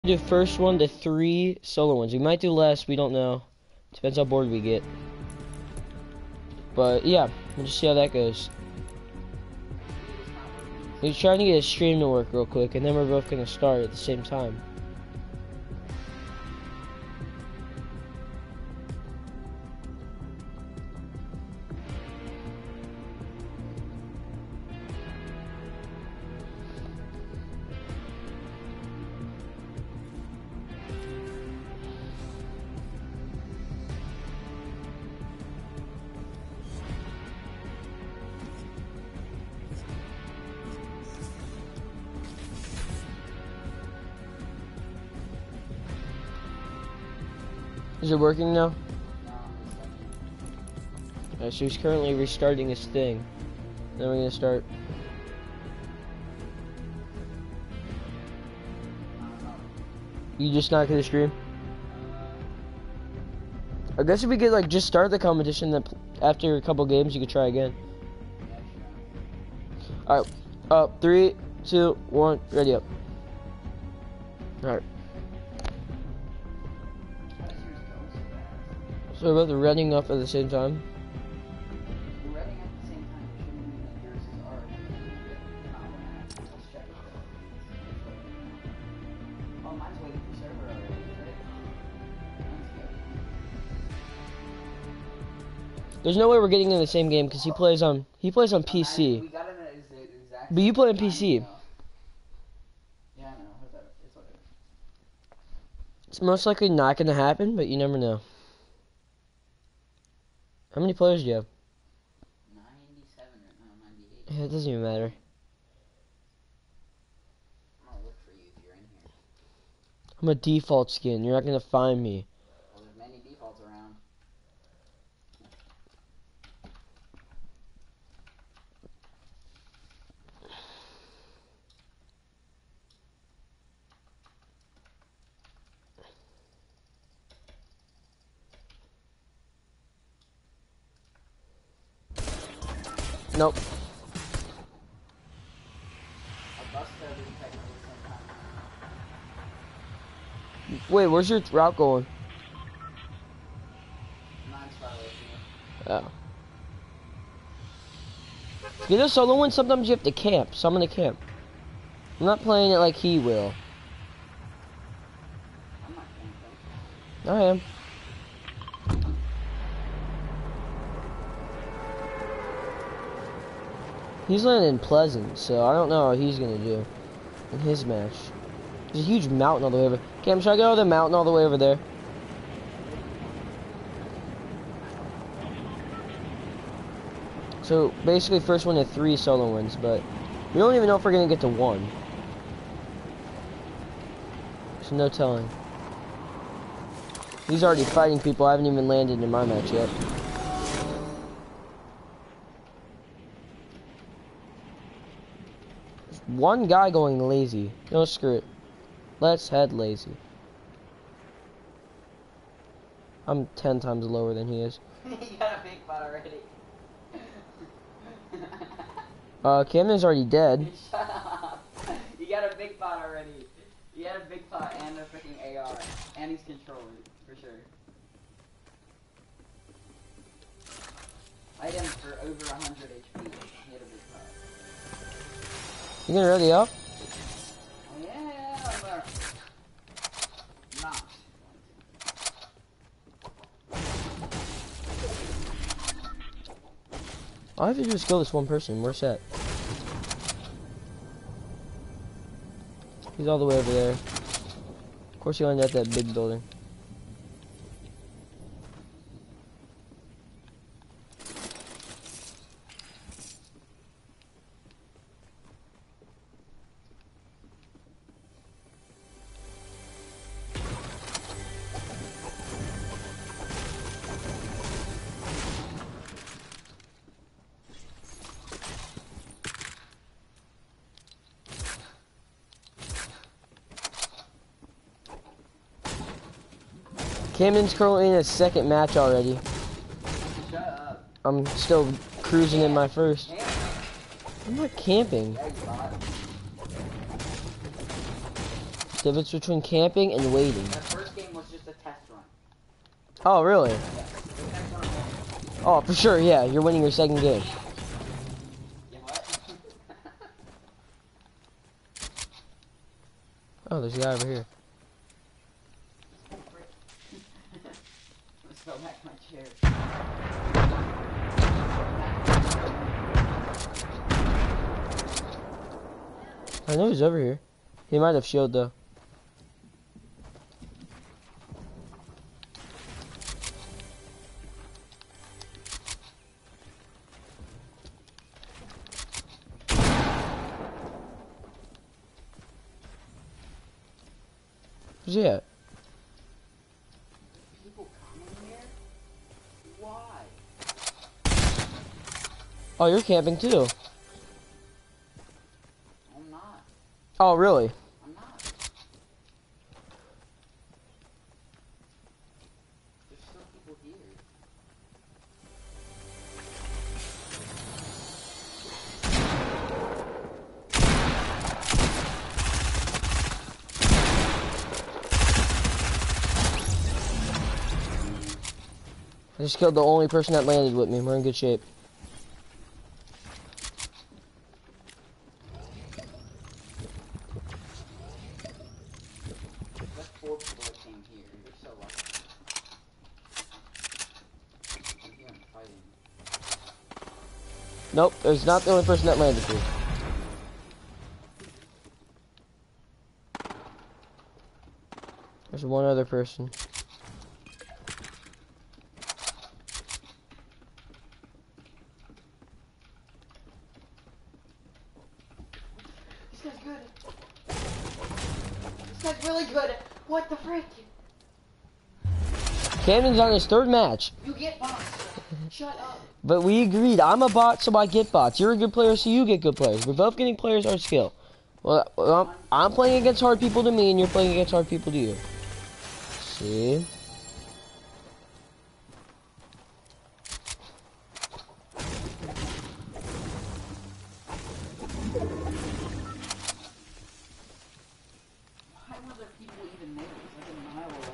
Do first one to 3 solo ones. We might do less, we don't know. Depends how bored we get. But yeah, we'll just see how that goes. We're trying to get a stream to work real quick, and then we're both gonna start at the same time. Is it working now? Alright, so he's currently restarting his thing. Then we're gonna start. You just not gonna stream? I guess if we could like just start the competition, then after a couple games you could try again. Alright, up, 3, 2, 1, ready up. Alright. So we're both running up at the same time. We're running at the same time, shouldn't mean that yours is already problematic. Let's check it out. Oh, mine's waiting for server already, right? That's good. There's no way we're getting in the same game because he plays on PC. We got it at the exact But you play on time, PC. though. Yeah, I know. It's whatever. It's most likely not gonna happen, but you never know. How many players do you have? 97 right now, 98. Yeah, it doesn't even matter. I'm gonna look for you if you're in here. I'm a default skin. You're not gonna find me. Well, there's many defaults around. Nope. I busted everything technically sometimes. Wait, where's your route going? Mine's far away from you. Oh. To get a solo win, sometimes you have to camp. So I'm gonna camp. I'm not playing it like he will. I'm not camping. I am. He's landing in Pleasant, so I don't know how he's gonna do in his match. There's a huge mountain all the way over. Cam, should I go over the mountain all the way over there? So basically, first one to 3 solo wins, but we don't even know if we're gonna get to 1. So no telling. He's already fighting people. I haven't even landed in my match yet. One guy going lazy. No, screw it. Let's head lazy. I'm 10 times lower than he is. You got a big pot already. Camden's already dead. Shut up. You got a big pot already. You got a big pot and a freaking AR. And he's controller, for sure. Item for over 100 HP. He had a big pot. You gonna ready up? Oh yeah, I'm not. I have to just kill this one person. We're set. He's all the way over there. Of course, he landed at that big building. Camden's currently in his second match already. Shut up. I'm still cruising in my first. Camp. I'm not camping. Yeah, you bot. difference between camping and waiting. The first game was just a test run. Oh, really? Yeah, the next one was... Oh, for sure, yeah. You're winning your second game. Yeah, what? Oh, there's a guy over here. Let's go back to my chair. I know he's over here. He might have shield though. Where's he at? People coming here? Why? Oh, you're camping too. I'm not. Oh, really? I'm not. There's still people here. I just killed the only person that landed with me. We're in good shape. That's 4 people that came here. You're so lucky. I'm here and fighting. Nope, there's not the only person that landed here. There's one other person. This guy's good. This guy's really good. What the frick? Camden's on his 3rd match. You get bots. Shut up. But we agreed. I'm a bot, so I get bots. You're a good player, so you get good players. We're both getting players our skill. Well, I'm playing against hard people to me, and you're playing against hard people to you. See? Why were there people even there? It's like a mile away.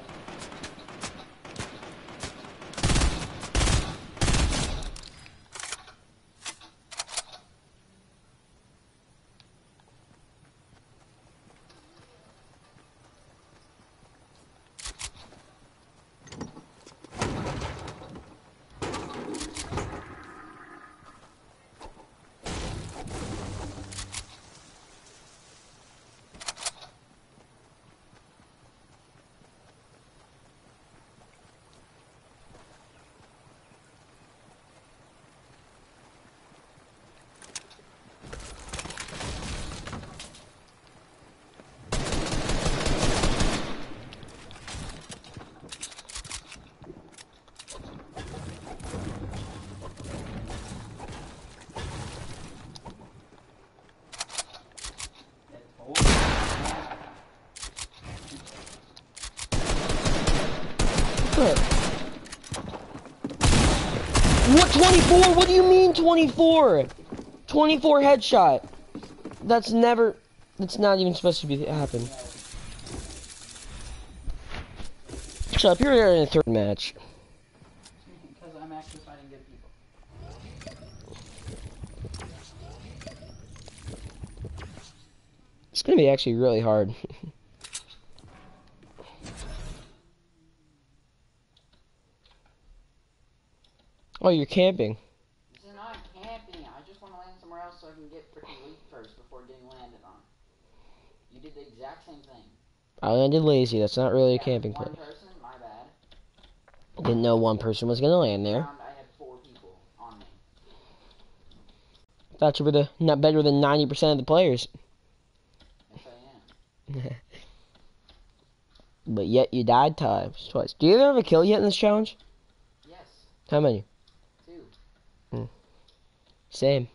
What, 24? What do you mean 24? 24 headshot. That's not even supposed to be happen. Shut up, you're there in the 3rd match. Because I'm actually fighting good people. It's gonna be actually really hard. Oh, you're camping. This is not camping. I just want to land somewhere else so I can get freaking loot first before getting landed on. You did the exact same thing. I landed lazy. That's not really a camping One place. person, my bad. Didn't know one person was gonna land there. I had 4 people on me. Thought you were not better than 90% of the players. Yes, I am. But yet you died twice. Do you ever have a kill yet in this challenge? Yes. How many? 2. Same.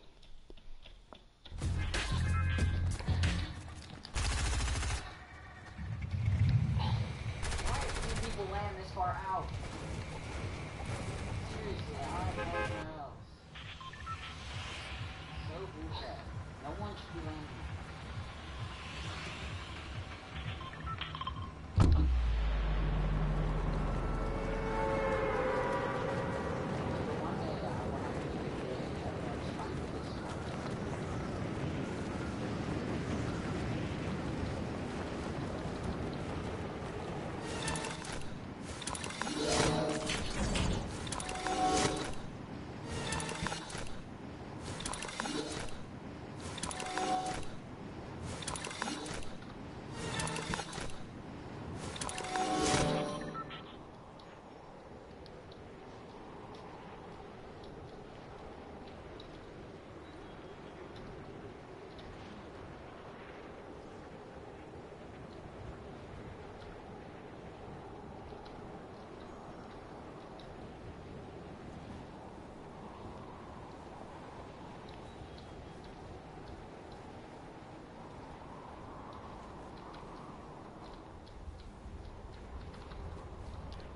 Why do people land this far out? Seriously, I don't know anywhere else. So bullshit. No one should be landing.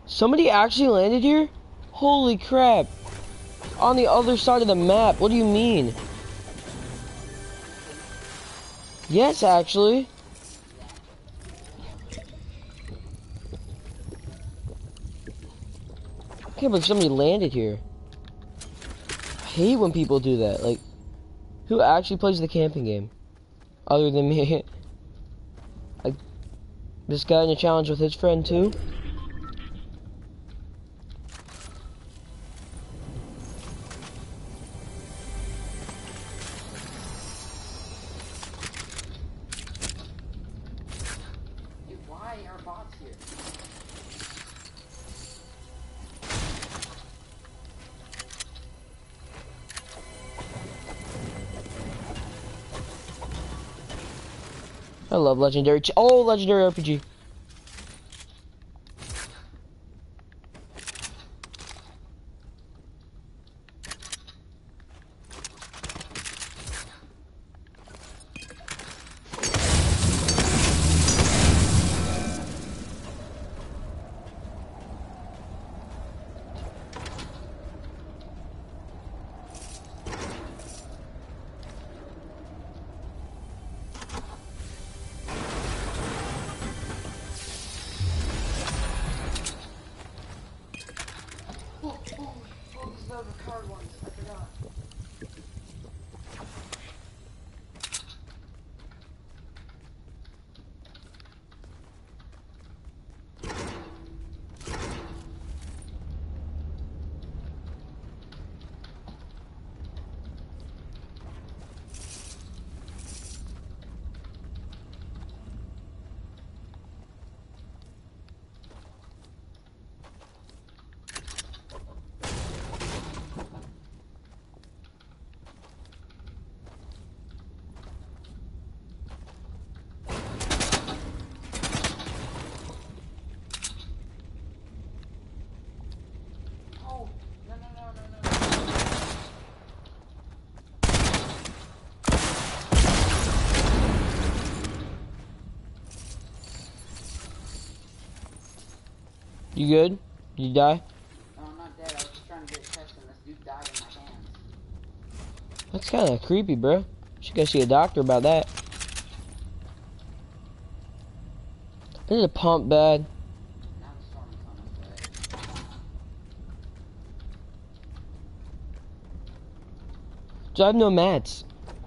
Somebody actually landed here? Holy crap. On the other side of the map. What do you mean? Yes, actually. I can't believe somebody landed here. I hate when people do that. Like, who actually plays the camping game? Other than me. Like, this guy in a challenge with his friend too? Dude, why are bots here? I love legendary. Oh, legendary RPG. You good? You die? No, I'm not dead. I was just trying to get a chest and this dude died in my hands. That's kind of creepy, bro. Should go see a doctor about that. I need a pump bad. Now the storm is on its way. So I have no mats.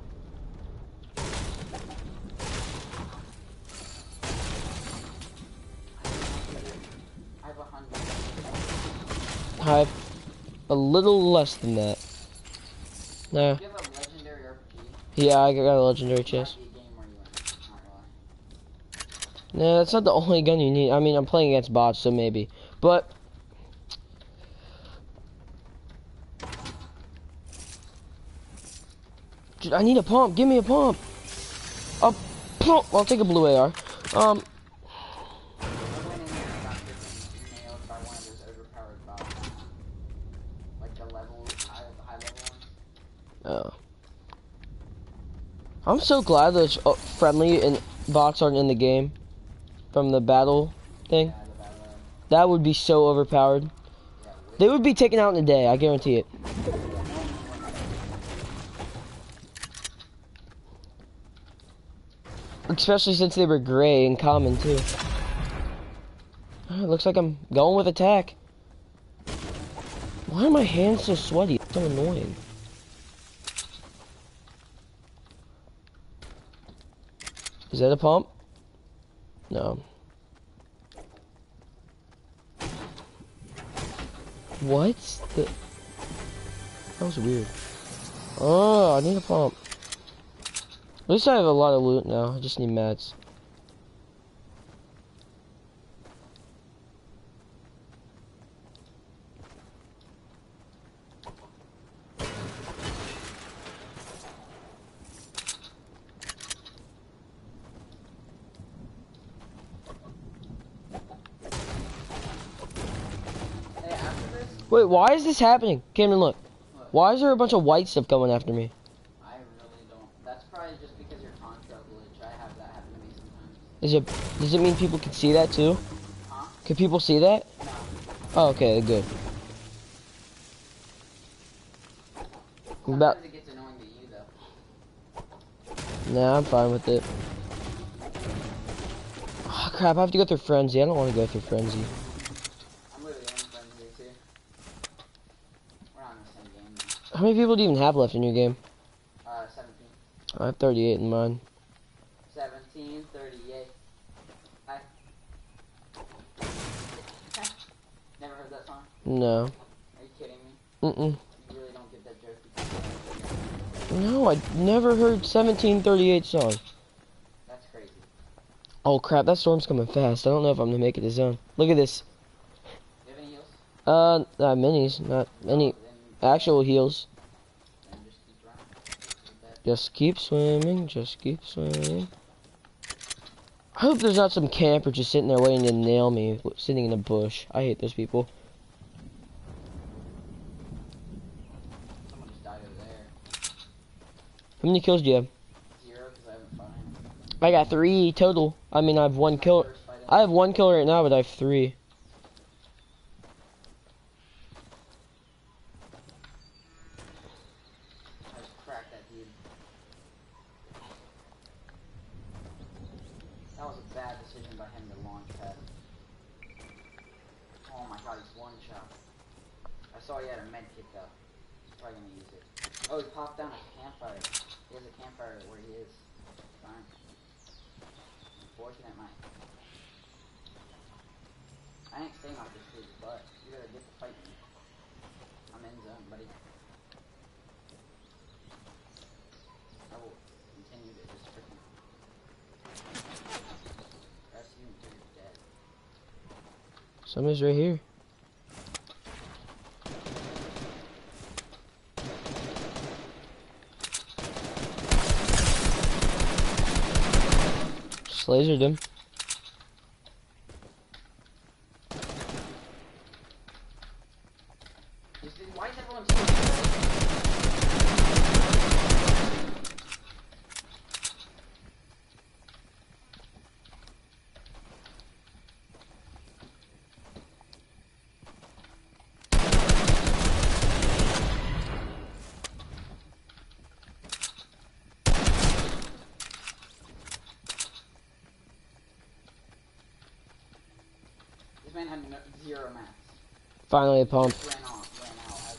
I have 100. I have a little less than that. No. Do you have a legendary RPG? Yeah, I got a legendary chest. Might be a game where you win. Not really. No, that's not the only gun you need. I mean, I'm playing against bots, so maybe. But dude, I need a pump. Give me a pump. A pump. I'll take a blue AR. I went in there and got freaking nailed by one of those overpowered bots. Like the high level ones. Oh. I'm so glad those friendly and bots aren't in the game from the battle thing. Yeah, the battle royale. That would be so overpowered. Yeah, They would be taken out in a day. I guarantee it. Especially since they were gray and common too. Oh, it looks like I'm going with attack. Why are my hands so sweaty? It's so annoying. Is that a pump? No. What? That was weird. Oh, I need a pump. At least I have a lot of loot now. I just need mats. Hey, after this, Wait, why is this happening? Camden, look. what? Why is there a bunch of white stuff going after me? I really don't. That's probably just because your contra glitch. I have that happen to me sometimes. Does it mean people can see that too? Huh? Can people see that? No. Oh, okay, good. About. Sometimes it gets annoying to you though. Nah, I'm fine with it. Oh, crap, I have to go through Frenzy. I don't want to go through Frenzy. I'm literally in Frenzy too. We're not in the same game though. How many people do you even have left in your game? 17. I have 38 in mine. 17, 38. I never heard that song? No. Are you kidding me? Mm-mm. You really don't get that joke. No, I never heard 1738 song. That's crazy. Oh crap, that storm's coming fast. I don't know if I'm gonna make it to zone. Look at this. Do you have any heals? Minis, not any Then actual heals. just keep running. Just keep swimming, just keep swimming. I hope there's not some camper just sitting there waiting to nail me, sitting in a bush. I hate those people. Someone just died over there. How many kills do you have? 0, because I haven't fought him. I got 3 total. I mean, I have 1 kill. First fight in. I have 1 kill right now, but I have 3. I just cracked that dude. That was a bad decision by him to launch pad. Oh my god, he's one shot. I saw he had a med kit though. He's probably gonna use it. Oh, he popped down a campfire. He has a campfire where he is. Fine. Unfortunate, Mike. I ain't staying off this dude's butt. You gotta get to fight me. I'm in zone, buddy. I will continue to just freaking press you until you're dead. Somebody's right here. Just lasered him. Why is everyone so This man had 0 mats. Finally a pump. Ran out as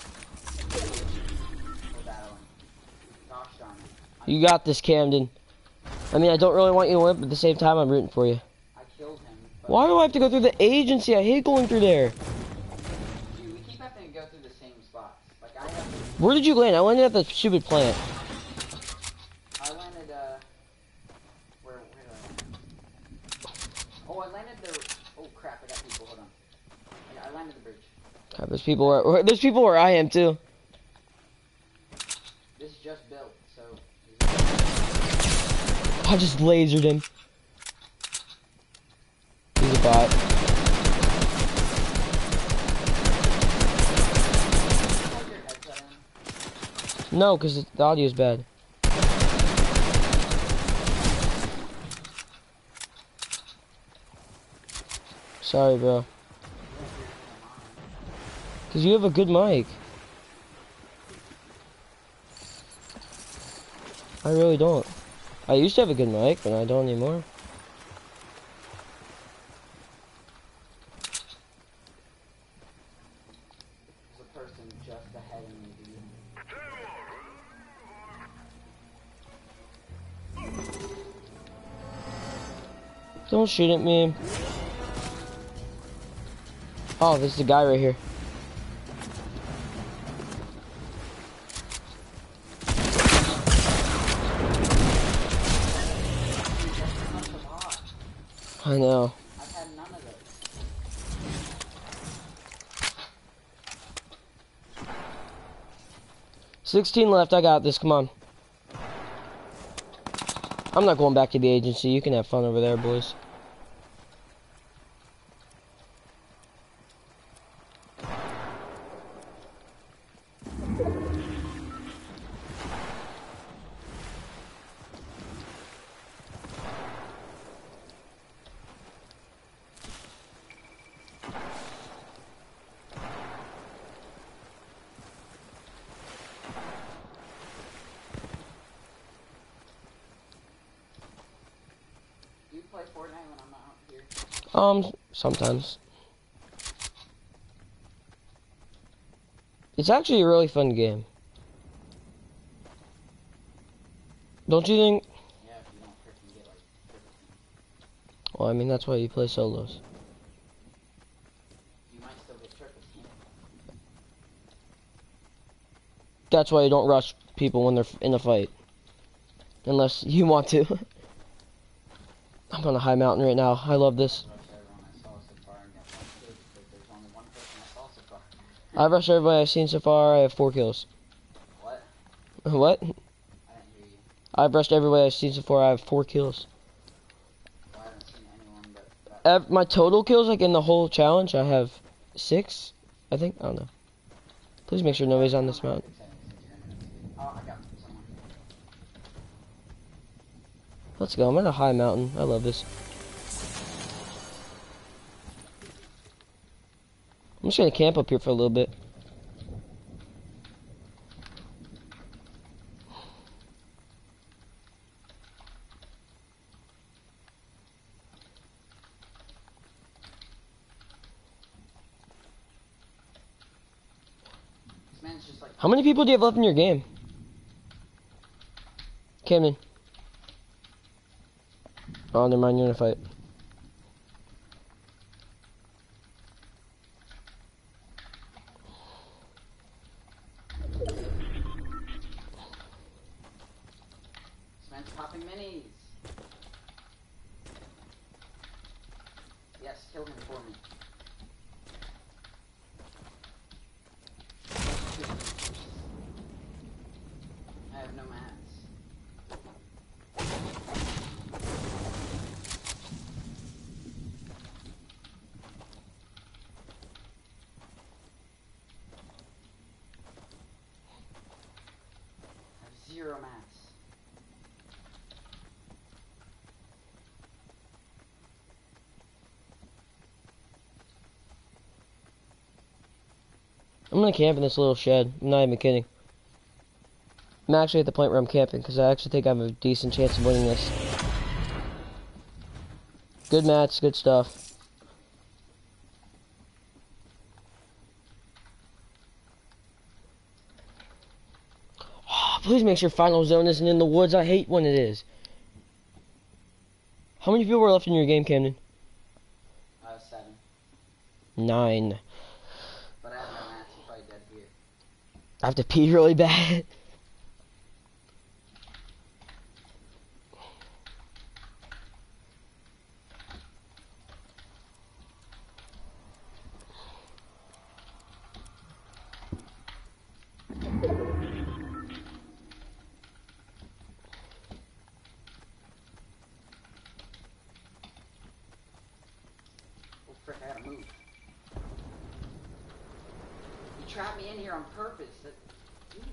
we're battling. Gosh darn it. You got this, Camden. I mean, I don't really want you to win, but at the same time, I'm rooting for you. I killed him. But Why do I have to go through the agency? I hate going through there. dude, we keep having to go through the same spots. Like I have. Where did you land? I landed at the stupid plant. I landed. Where did I land? Oh, I landed there. Oh crap! I got people. Hold on. I landed the bridge. God, there's people where I am too. This is just built, so. I just lasered him. He's a bot. Plug your headset in. No, because the audio is bad. Sorry, bro. Because you have a good mic. I really don't. I used to have a good mic, but I don't anymore. There's a person just ahead of me, dude. Don't shoot at me. Oh, there's the guy right here. I know. I've had none of those. $16 left. I got this. Come on. I'm not going back to the agency. You can have fun over there, boys. play Fortnite when I'm out here? Sometimes. It's actually a really fun game. Don't you think? Yeah, if you don't freaking get like triple team. Well, I mean, that's why you play solos. You might still get triple team. That's why you don't rush people when they're in a fight. Unless you want to. I'm on a high mountain right now. I love this. Rush everyone I saw so far and got 1 kill because there's only one person I saw so far. I've rushed everybody I've seen so far. I have 4 kills. What? What? I didn't hear you. I've rushed everybody I've seen so far. I have 4 kills. Well, I haven't seen anyone but... My total kills, like in the whole challenge, I have 6. I think. I don't know. Please make sure nobody's on this mountain. Oh, I got someone. Let's go. I'm at a high mountain. I love this. I'm just gonna camp up here for a little bit. This man's just like... How many people do you have left in your game? Camden. Oh, never mind. You're in a fight. This man's popping minis. Yes, kill him for me. I have no mats. I have 0 mats. I'm gonna camp in this little shed. I'm not even kidding. I'm actually at the point where I'm camping because I actually think I have a decent chance of winning this. Good mats, good stuff. Oh, please make sure final zone isn't in the woods. I hate when it is. How many people were left in your game, Camden? 7. 9. But I have no mats. I'm probably dead here. I have to pee really bad. Oh frick, I gotta move. You trapped me in here on purpose. Dude.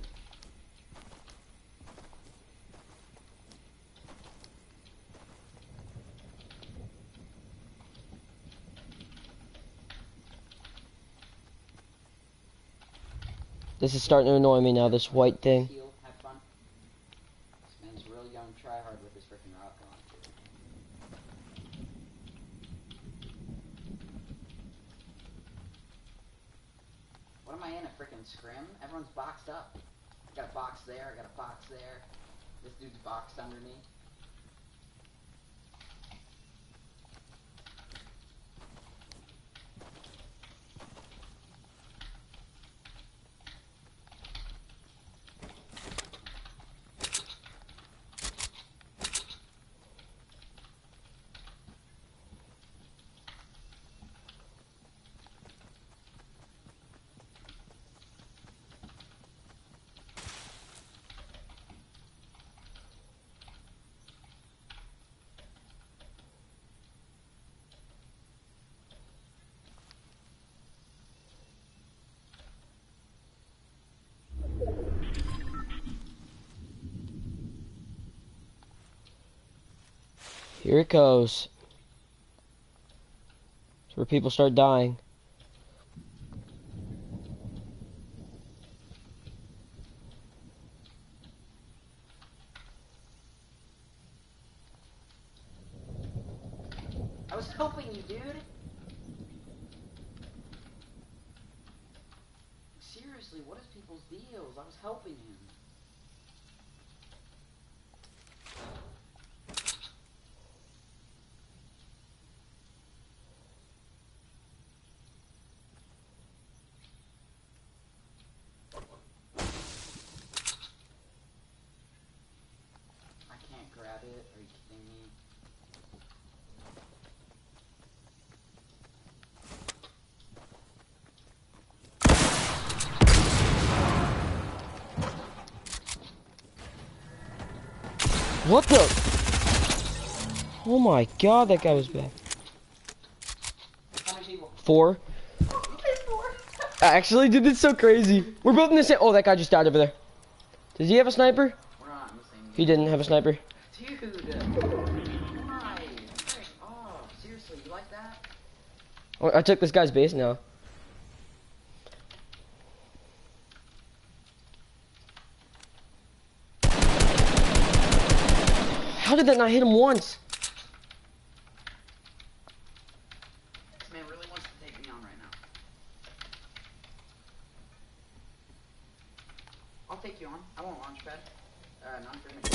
This is starting to annoy me now, this white thing. Heal, have fun. This man's real young tryhard with his freaking rocket launcher. What am I in, a freaking scrim? Everyone's boxed up. I got a box there, I got a box there. This dude's boxed under me. Here it goes. It's where people start dying. dude. Seriously, what is people's deals? I was helping him. I can't grab it. Are you kidding me? What the? Oh my god, that guy was bad. How many people? 4. Actually, dude, that's so crazy. We're both in the same. Oh, that guy just died over there. Does he have a sniper? We're not in the same game. He didn't have a sniper. Dude. Why? Oh, seriously, you like that? Oh, I took this guy's base now. How did that not hit him once? This man really wants to take me on right now. I'll take you on. I won't launch pad. Not for me.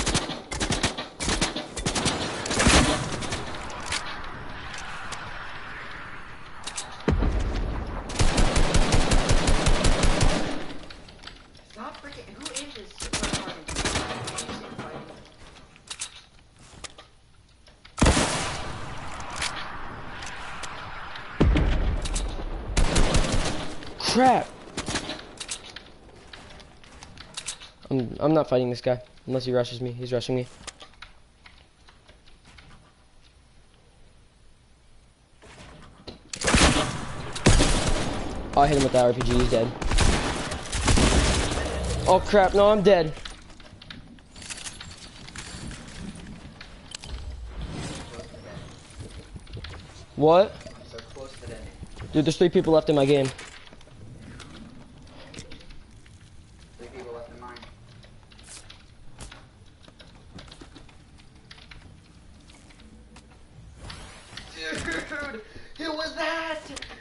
Stop freaking. Who is this? Crap. I'm not fighting this guy unless he rushes me. He's rushing me. Oh, I hit him with that RPG. He's dead. Oh crap! No, I'm dead. What? So close to dead. Dude, there's 3 people left in my game. 3 people left in mine. Dude, who was that?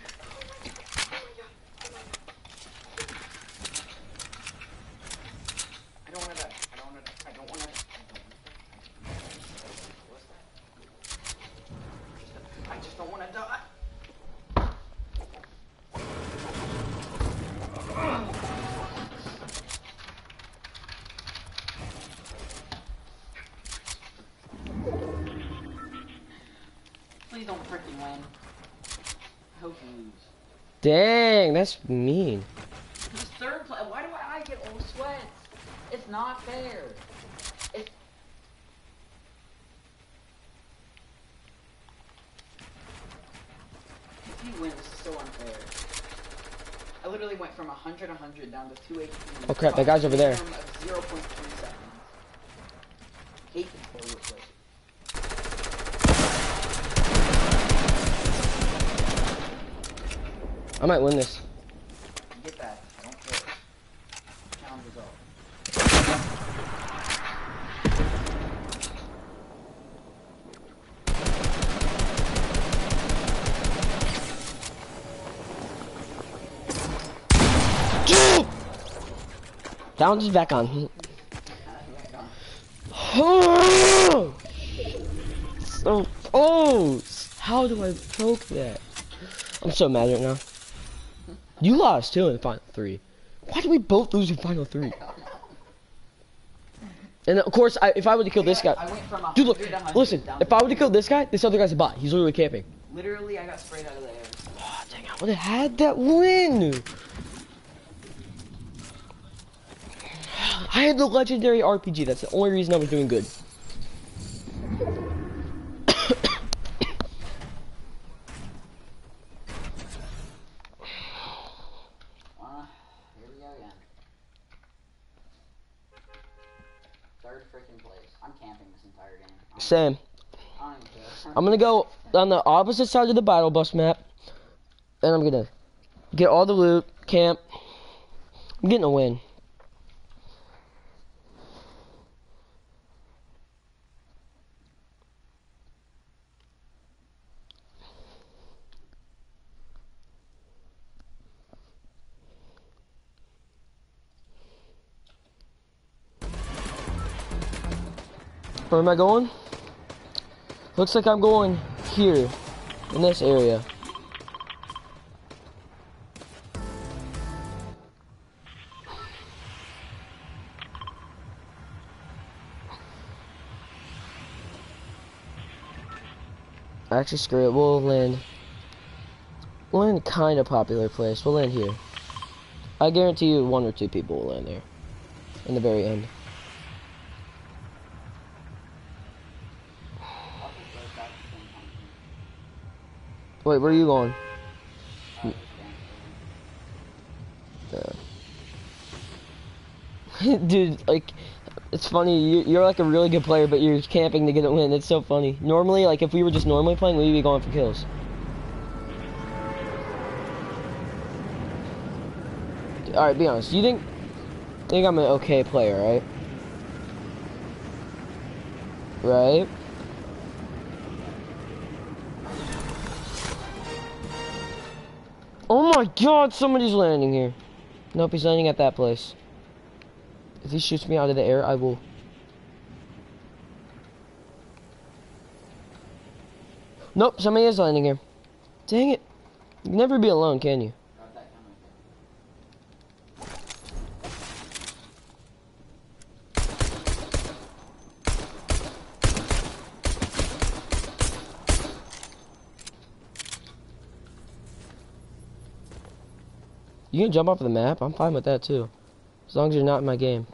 I don't want to die. I don't want to die. I don't want to die. What's that? I just don't want to die. Please don't freaking win. I hope you lose. Dang, that's mean. This third place. Why do I get all the sweats? It's not fair. It's. If you win, this is so unfair. I literally went from 100 down to 218. Oh crap, that guy's over there. 0.3 seconds. Hate this for real quick. I might win this. Get that. I don't care. Challenge result. That one's back on. So close. How do I poke that? I'm so mad right now. You lost too in the final 3. Why did we both lose in final 3? And of course, if I would have killed this guy, I went from dude, look, 100 to 100 listen. down If I would have killed this guy, this other guy's a bot. He's literally camping. Literally, I got sprayed out of the air. Oh, dang! I would have had that win. I had the legendary RPG. That's the only reason I was doing good. Here we go again. 3rd freaking place. I'm camping this entire game. Same. I don't even care. I'm gonna go on the opposite side of the battle bus map, and I'm gonna get all the loot, camp. I'm getting a win. Where am I going? Looks like I'm going here, in this area. Actually, screw it. We'll land a kind of popular place. We'll land here. I guarantee you 1 or 2 people will land there. In the very end. Wait, where are you going? Dude, like, it's funny, you're like a really good player, but you're camping to get a win. It's so funny. Normally, like, if we were just normally playing, we'd be going for kills. Alright, be honest. You think I'm an okay player, right? Right? Oh my god, somebody's landing here. Nope, he's landing at that place. If he shoots me out of the air, I will... Nope, somebody is landing here. Dang it. You can never be alone, can you? You can jump off the map? I'm fine with that too. As long as you're not in my game.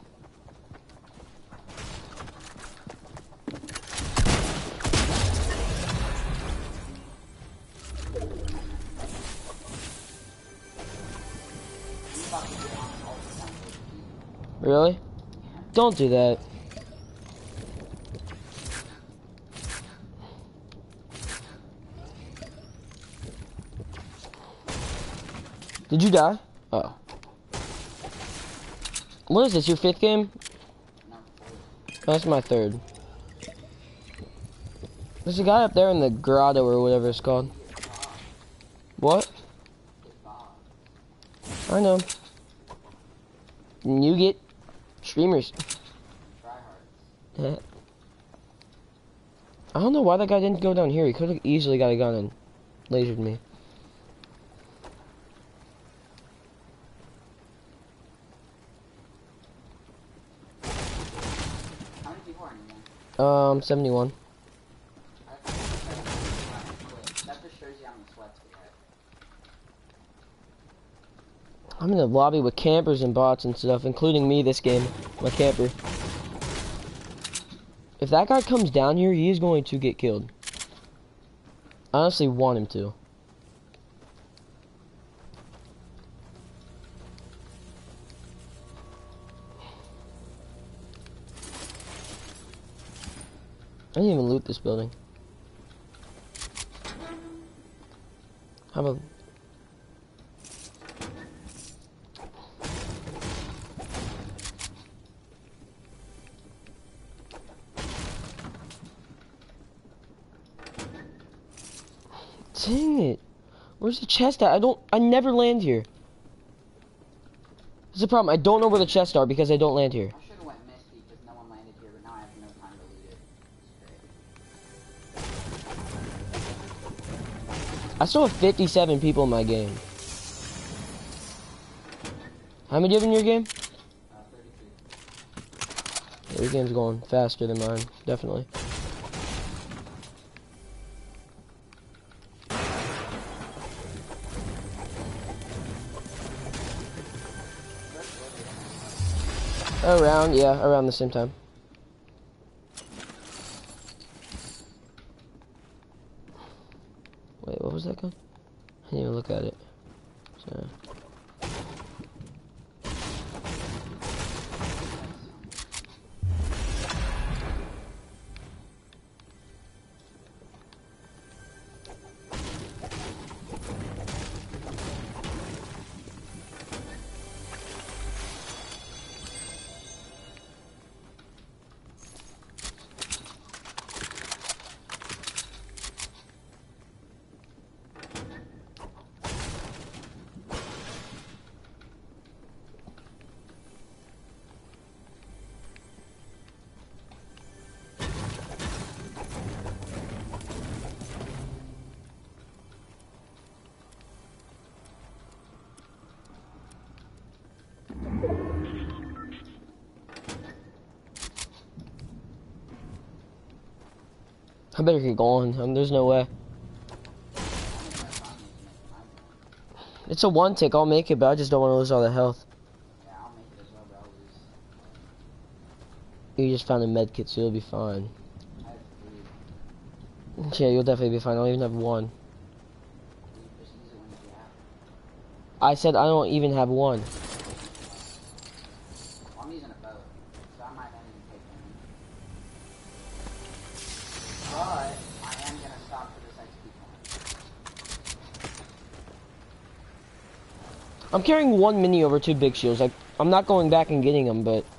Really? Don't do that. Did you die? Oh. What is this, your 5th game? Oh, that's my 3rd. There's a guy up there in the grotto or whatever it's called. What? I know. You get streamers. I don't know why that guy didn't go down here. He could have easily got a gun and lasered me. How many people are in there? 71. That just shows you how many sweats we had. I'm in the lobby with campers and bots and stuff, including me this game, my camper. If that guy comes down here, he is going to get killed. I honestly want him to. I didn't even loot this building. How about... Dang it. Where's the chest at? I never land here. This is the problem. I don't know where the chests are because I don't land here. I should have went Misty because no one landed here, but now I have no time to loot it. It's great. I still have 57 people in my game. How many do you have in your game? 32. Yeah, your game's going faster than mine, definitely. Around the same time. Wait, what was that gun? I didn't even look at it. So. I better get going. There's no way. It's a one tick. I'll make it, but I just don't want to lose all the health. Yeah, I'll make it as well, but I'll lose. You just found a med kit, so you'll be fine. I have 3. Yeah, you'll definitely be fine. I don't even have one. You just use it when you have. I said I don't even have one. Well, I'm using a boat, so I might not even take damage. But I am gonna stop for this XP point. I'm carrying one mini over 2 big shields. I'm not going back and getting them, but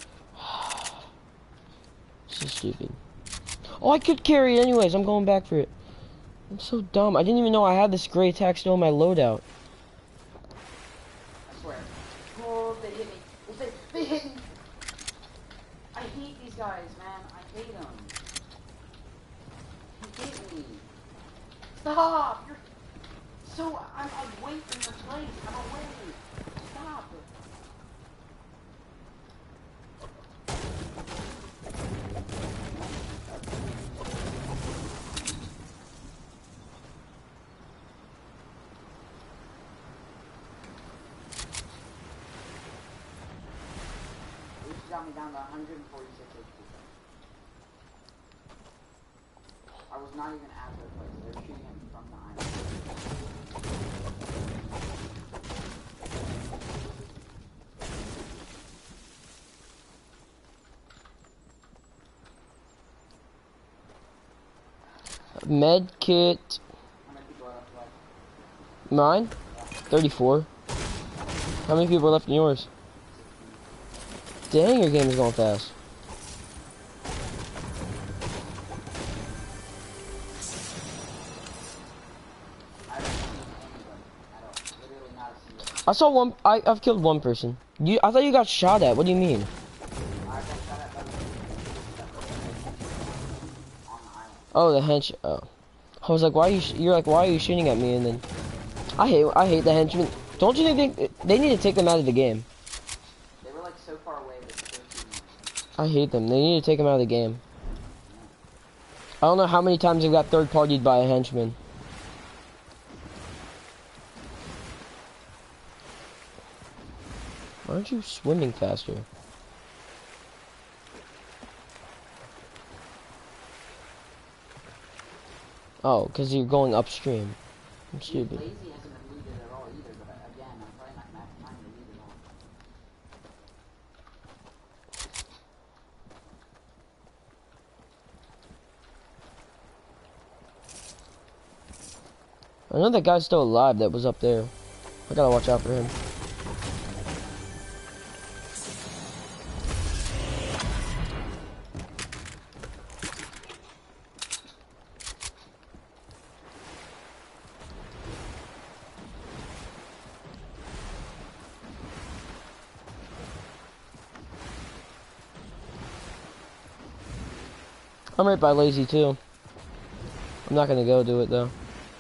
this is stupid. Oh, I could carry it anyways. I'm going back for it. I'm so dumb. I didn't even know I had this gray attack still in my loadout. I swear. Oh, they hit me. They hit me. I hate these guys, man. I hate them. He hit me. Stop! You're so I'm away from your place. I'm away. Stop. This got me down to 146 HP. I was not even at their place. They were shooting him from the island. Med kit. How many people are left? Mine? 34. How many people are left in yours? Dang, your game is going fast. I haven't seen anybody at all. Literally not a single. I saw one. I've killed one person. I thought you got shot at. What do you mean? I got shot at by the on the island. Oh, the hench. Oh, I was like, why are you? You're like, why are you shooting at me? And then I hate the henchmen. Don't you think they need to take them out of the game? They were like so far away that they were shooting me. I hate them. They need to take them out of the game. I don't know how many times I've got third-partied by a henchman. Why aren't you swimming faster? Oh, because you're going upstream. I'm stupid. Lazy hasn't been looted at all either, but again, I'm probably not gonna have time to loot it all. I know that guy's still alive that was up there. I gotta watch out for him. I'm right by Lazy too. I'm not gonna go do it though.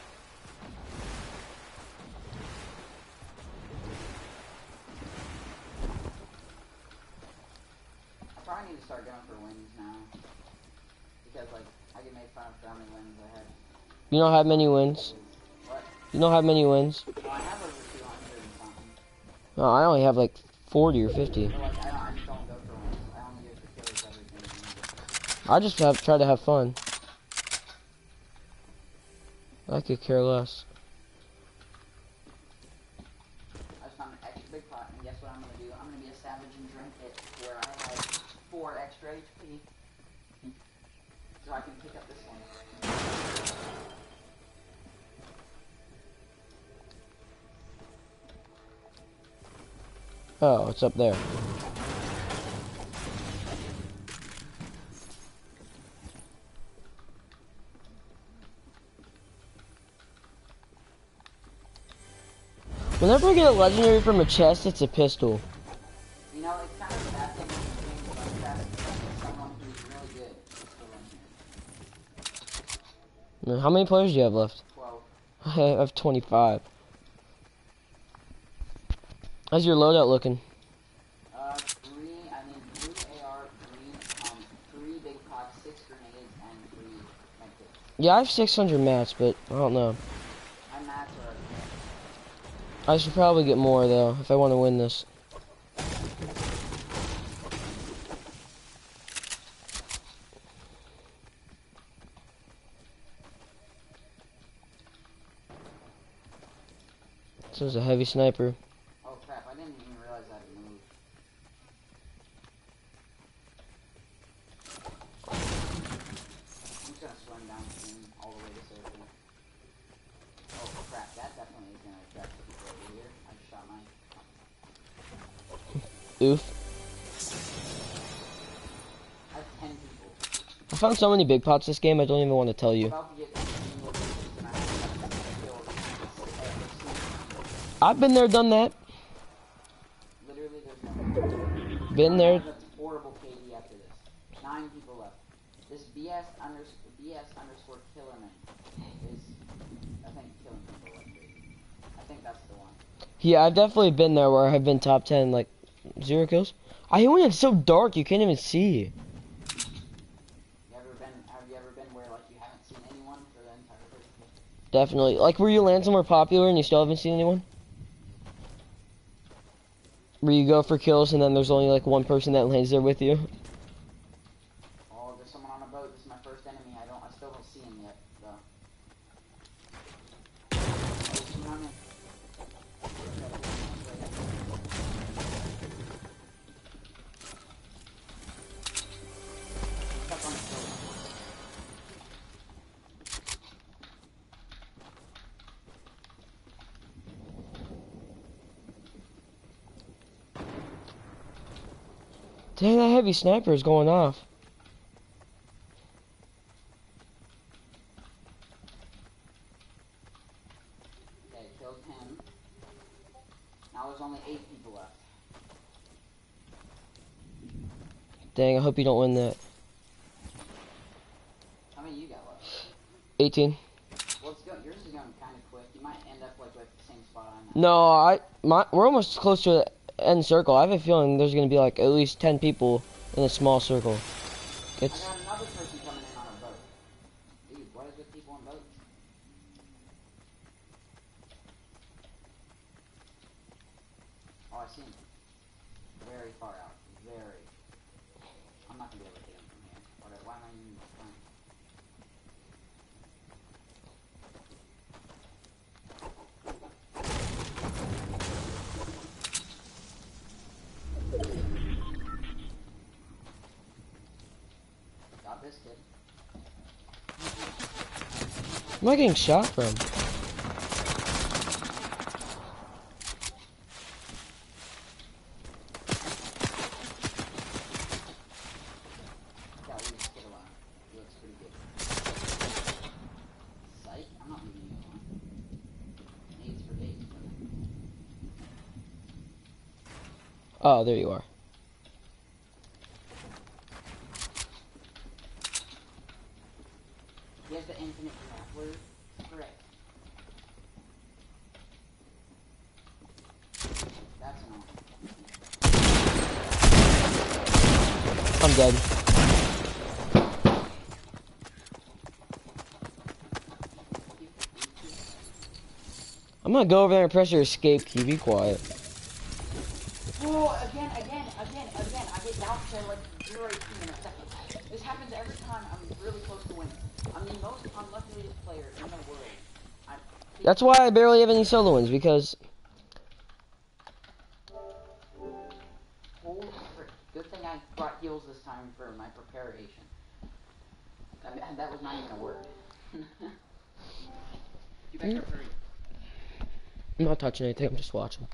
I probably need to start going for wins now. Because, like, I get made fun of for how many wins I had. You don't have many wins. What? You don't have many wins. Well, I have over 200 and something. No, I only have like 40 or 50. But, like, I just don't go for wins. I only go for kills everything. I just try to have fun. I could care less. I just found an extra big pot, and guess what I'm gonna do? I'm gonna be a savage and drink it, where I have 4 extra HP. So I can pick up this one. Oh, it's up there. Whenever I get a legendary from a chest, it's a pistol. You know, it's kind of a bad thing when you're doing like that, because someone who's really good is still in here. How many players do you have left? 12. I have 25. How's your loadout looking? 3 AR, 3 big pots, 6 grenades, and 3 med Yeah, I have 600 mats, but I don't know. My mats are already I should probably get more though if I want to win this. This is a heavy sniper. Oh crap, I didn't even realize I had to move. I'm just gonna swim downstream all the way to surface. Oh crap, that definitely is gonna attract people over here. I just shot my... Oof. I have 10 people. I found so many big pots this game, I don't even want to tell you. I'm about to get single digits and I have killed I've been there, done that. literally there's no... Been there. That's horrible KD after this. 9 people left. This BS underscore killerman is, I think, killing people like crazy. I think that's the one. Yeah, I've definitely been there where I've been top 10, like, 0 kills. I hate when it's so dark, you can't even see. Have you ever been where, like, you haven't seen anyone for the entire person? Definitely. Like, where you land somewhere popular and you still haven't seen anyone? Where you go for kills and then there's only, like, one person that lands there with you? Oh, there's someone on a boat. This is my first enemy. I still don't see him yet, though. Oh, there's someone on me. Stuck on the boat. Dang, that heavy sniper is going off. Okay, killed him. Now there's only 8 people left. Dang, I hope you don't win that. How many you got left? 18. Well, it's going. Yours is going kind of quick. You might end up like at the same spot I'm at. No, we're almost close to the end circle. I have a feeling there's gonna be like at least 10 people in a small circle. I got another person coming in on a boat. Dude, what is with people on boats? Oh, I see him. Very far out. Very. I'm not gonna be able to hit him from here. Why am I even trying? Got this kid. Where am I getting shot from? Gotta leave this kid alone. He looks pretty good. Psych? I'm not leaving you alone. Nades for days, brother. Oh, there you are. He has the infinite grappler. Correct. That's annoying. I'm dead. I'm gonna go over there and press your escape key. Be quiet. Oh, again. I get down to like 0-18 in a second. This happens every time I'm really close to winning. I'm the most unluckiest player in the world. That's why I barely have any solo wins, because Holy frick. Good thing I brought heals this time for my preparation. That was not even a word. You better hurry. I'm not touching anything. I'm just watching.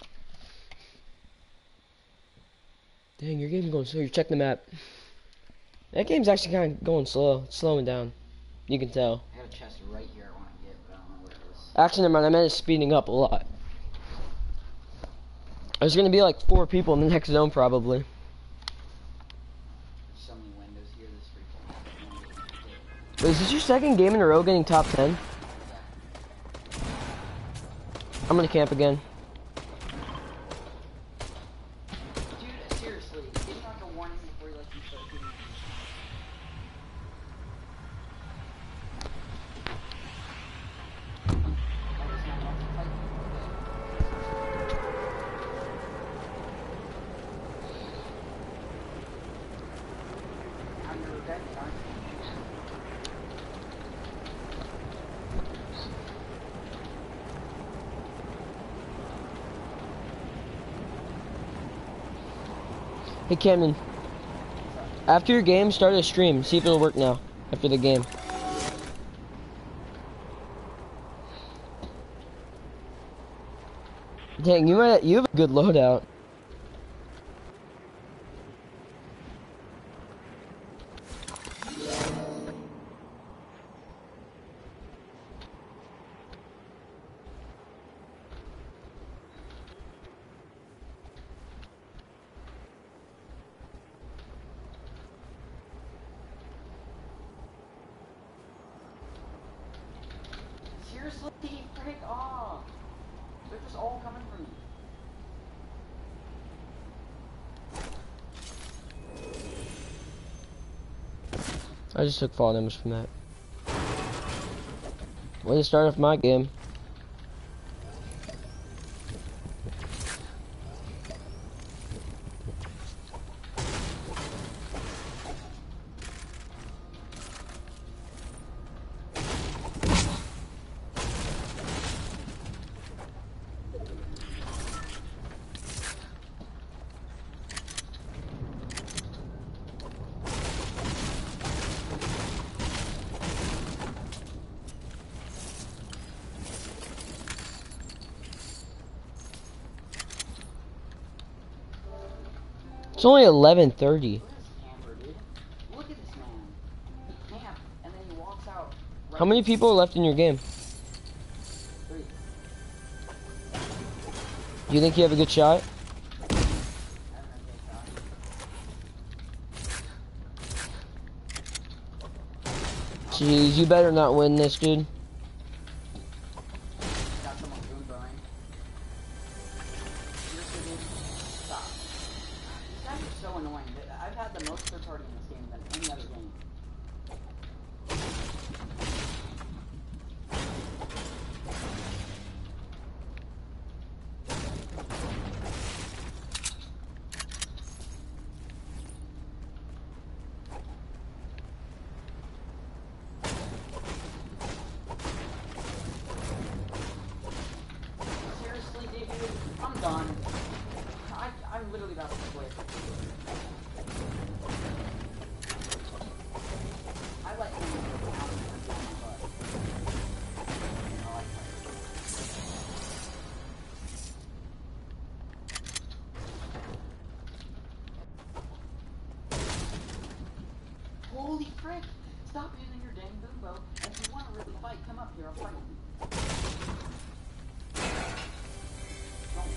Dang, your game's going slow. You're checking the map. That game's actually kind of going slow. It's slowing down. You can tell. I got a chest right here I want to get, but I don't know where it is. Actually, never mind. I meant it's speeding up a lot. There's gonna be like 4 people in the next zone probably. There's so many windows here. This freaking. Wait, is this your second game in a row getting top 10? Yeah. I'm gonna camp again. Dude, seriously, give me like a warning before you start shooting. Hey Camden, after your game, start a stream. See if it'll work now. After the game. Dang, you have a good loadout. Seriously, frick off. They're just all coming for me. I just took fall damage from that. Way to start off my game. It's only 11:30. Look at this camper, dude. Look at this man. He camps, and then he walks out. How many people are left in your game? 3. Do you think you have a good shot? Jeez, you better not win this, dude. Got someone boom throwing. Seriously, dude? Stop. These guys are so annoying. I've had the most third party in this game than any other game. Seriously, dude, I'm done. I'm literally about to quit. I let him go down and down my butt. I like that. Holy frick! Stop using your dang boom bow. If you want to really fight, come up here. I'll fight you. Don't.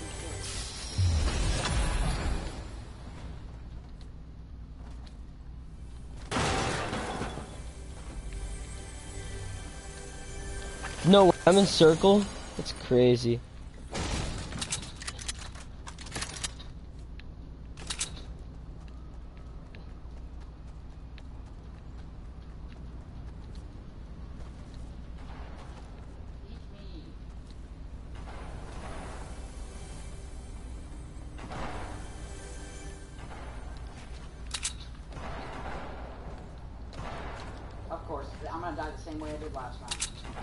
No, I'm in circle. It's crazy. Eat me. Of course, I'm gonna die the same way I did last time.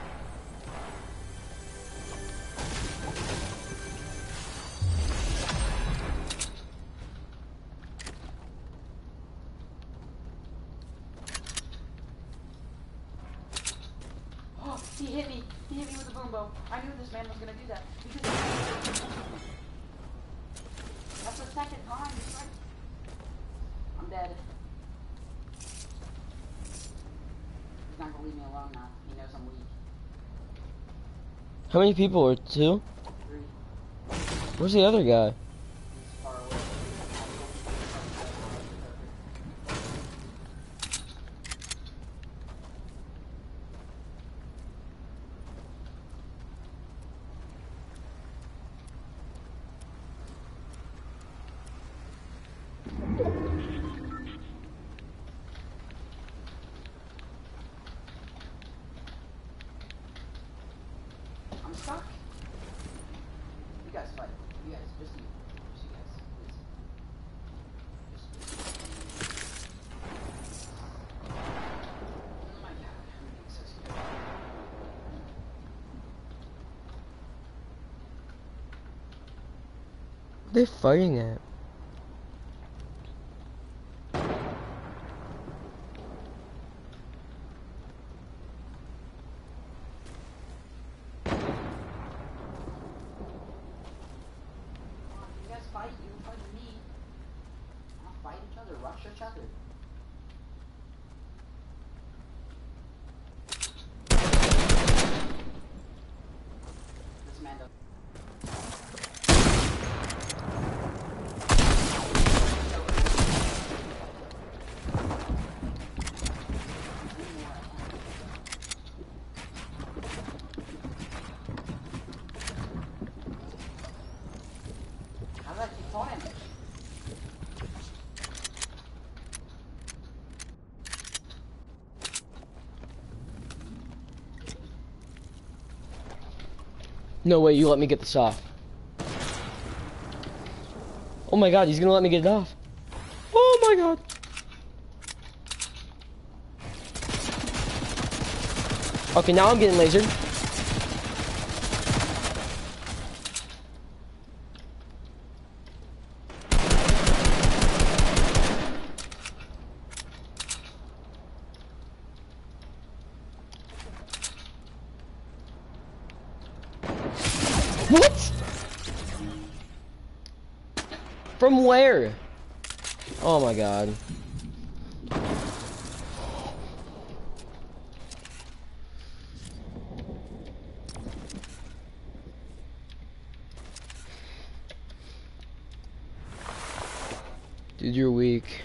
Oh, he hit me. He hit me with a boom bow. I knew this man was gonna do that because that's the second time. He's right. I'm dead. He's not gonna leave me alone now. He knows I'm weak. How many people are 2? 3. Where's the other guy? He's far away. I'm stuck. You guys fight. You guys, just you. Just you guys. Please. Oh my god, I'm being so scared. What are they fighting at? chopper. This man does. How did I keep falling? No way, you let me get this off. Oh my god, he's gonna let me get it off. Oh my god. Okay, now I'm getting lasered. What? From where? Oh my god. Dude, you're weak.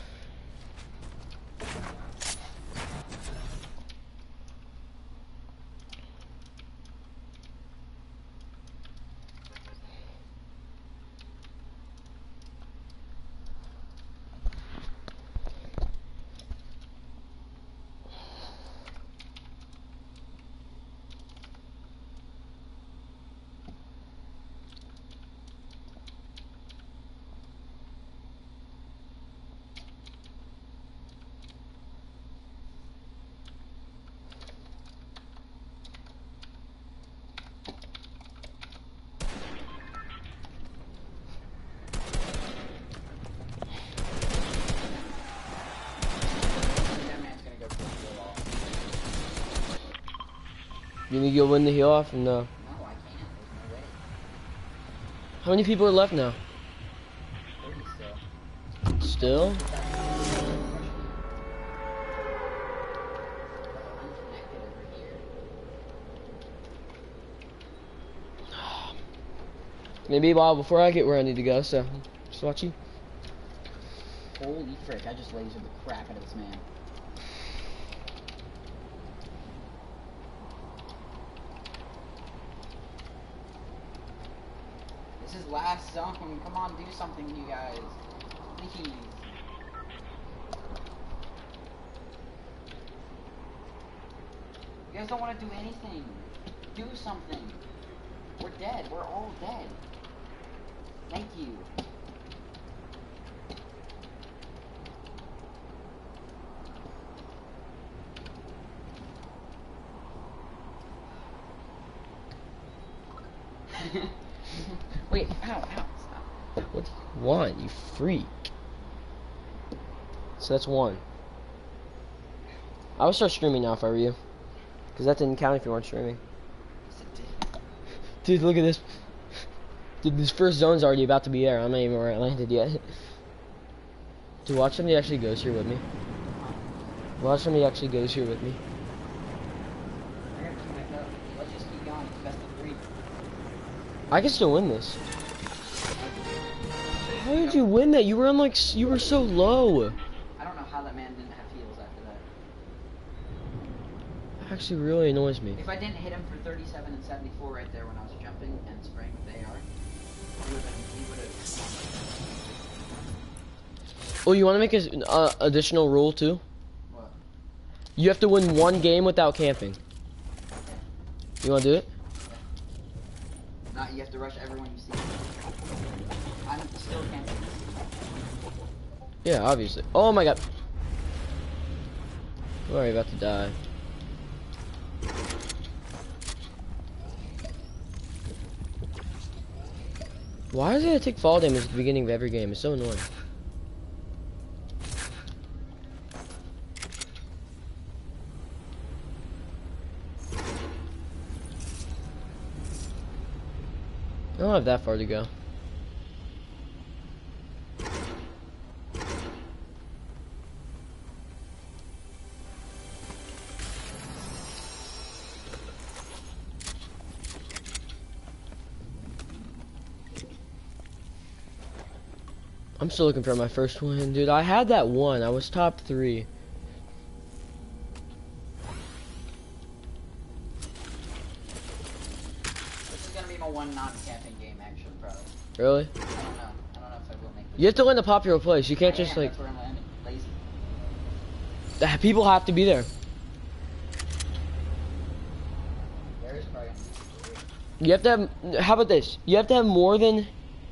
You think you'll win the heal off? No. No, I can't. There's no way. How many people are left now? 30 still. Still? I'm connected over here. Maybe a while before I get where I need to go, so just watch you. Holy frick, I just lasered the crap out of this man. This is last zone. Come on, do something, you guys. Please. You guys don't want to do anything. Do something. We're dead. We're all dead. Thank you. Wait, ow, stop. What do you want, you freak? So that's one. I would start streaming now if I were you. Because that didn't count if you weren't streaming. Yes, it did. Dude, look at this. Dude, this first zone's already about to be there. I'm not even where I landed yet. Dude, watch somebody actually goes here with me. Watch somebody actually goes here with me. I gotta keep my cup. Let's just keep going. It's best of 3. I can still win this. How did you win that? You were on like, you were so low. I don't know how that man didn't have heals after that. That actually really annoys me. If I didn't hit him for 37 and 74 right there when I was jumping and spraying with AR, he would have. Oh, you want to make an additional rule too? What? You have to win one game without camping. You want to do it? Not you have to rush everyone you see. I'm still camping. Yeah, obviously. Oh my god. I'm already about to die. Why does it take fall damage at the beginning of every game? It's so annoying. I don't have that far to go. I'm still looking for my first win, dude. I had that one. I was top 3. This is gonna be my one non-camping game, actually, probably. Really? I don't know. I don't know if I will make this. You have to land a popular place. You can't just like. That's where I'm landing. Lazy. People have to be there. There's probably. You have to have. How about this? You have to have more than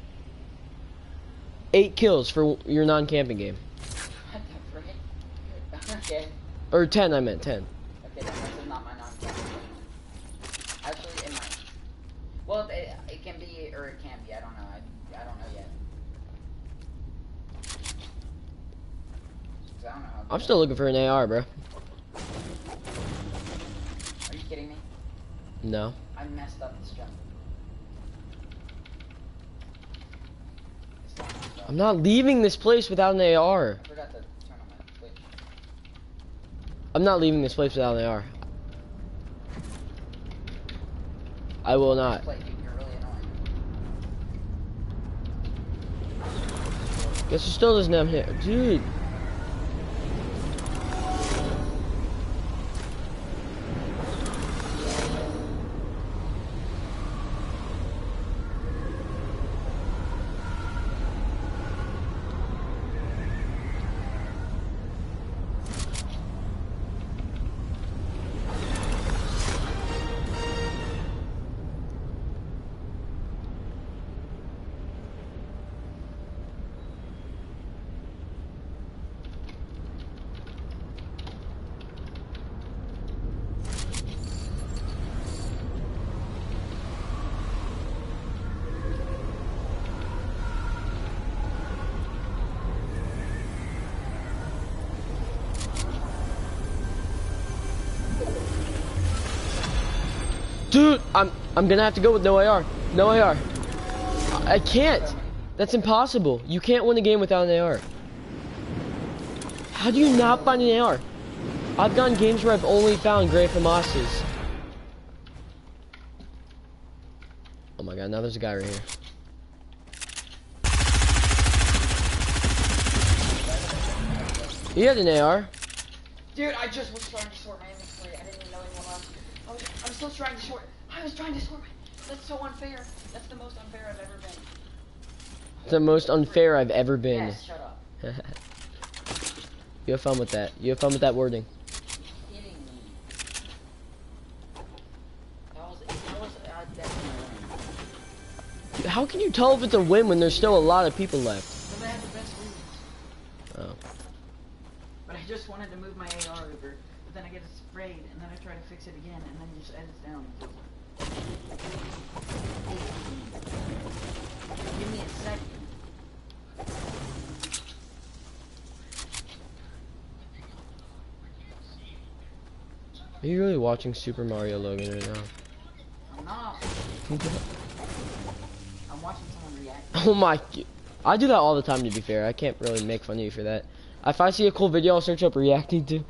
8 kills for your non-camping game. What the frick? Okay. Or 10, I meant 10. Okay, then this is not my non-camping game. Actually, it might. Well, it can be, or it can't be. I don't know. I don't know yet. 'Cause I don't know how. I'm still looking for an AR, bro. Are you kidding me? No. I messed up this jump. I'm not leaving this place without an AR. I forgot to turn on my Twitch. I'm not leaving this place without an AR. I will not. Play, dude, you're really annoying. Guess it still doesn't have hit. Dude. Dude, I'm gonna have to go with no AR. No AR. I can't. That's impossible. You can't win a game without an AR. How do you not find an AR? I've gone games where I've only found Gray FAMASas. Oh my god, now there's a guy right here. He had an AR. Dude, I just was trying to sort my inventory. I didn't even know anyone else. I'm still trying to sort. I was trying to sort my. That's so unfair. That's the most unfair I've ever been. The most unfair I've ever been. Yes, shut up. You have fun with that. You have fun with that wording. Kidding me. That was definitely. How can you tell if it's a win when there's still a lot of people left? Because I had the best reasons. Oh. But I just wanted to move my AR over, but then I get it sprayed, and then I try to fix it again, and then it just edits down. Give me a second. Are you really watching Super Mario Logan right now? I'm not. I'm watching someone react. Oh my. I do that all the time, to be fair. I can't really make fun of you for that. If I see a cool video, I'll search up reacting to.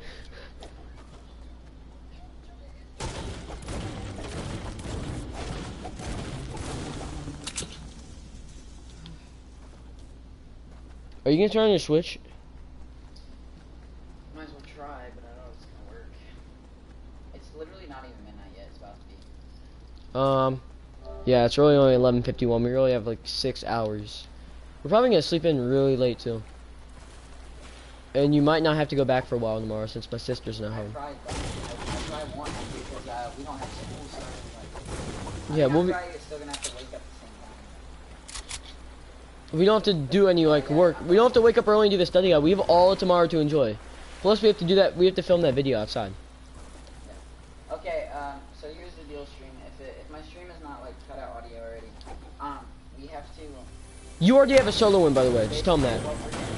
Are you gonna turn on your Switch? Might as well try, but I don't know if it's gonna work. It's literally not even midnight yet. It's about to be. Yeah, it's really only 11:51. We really have like 6 hours. We're probably gonna sleep in really late too. And you might not have to go back for a while tomorrow since my sister's not home. I tried one because we don't have school starting. Yeah, we'll be. You're still gonna have to wake up at the same time. We don't have to do any like work. We don't have to wake up early and do the study guide. We have all of tomorrow to enjoy. Plus, we have to do that. We have to film that video outside. Yeah. Okay. So here's the deal, stream. If my stream is not like cut out audio already, we have to. You already have a solo win, by the way. Just tell them that. My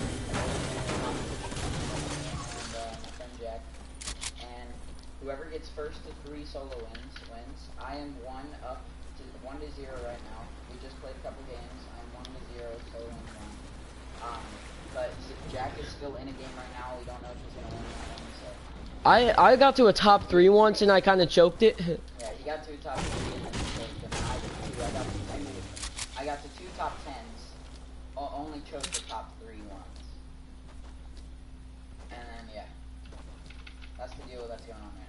friend Jack, and whoever gets first to 3 solo wins. I am 1 to 0 right now. We just played a couple games. I'm 1 to 0, solo wins 1. But Jack is still in a game right now. We don't know if he's gonna win that one. So. I got to a top 3 once and I kind of choked it. Yeah, he got to a top 3 and then he choked, and I got to 2. I got to 2 top 10s. only chose the top 3 ones. And then, yeah. That's the deal that's going on there.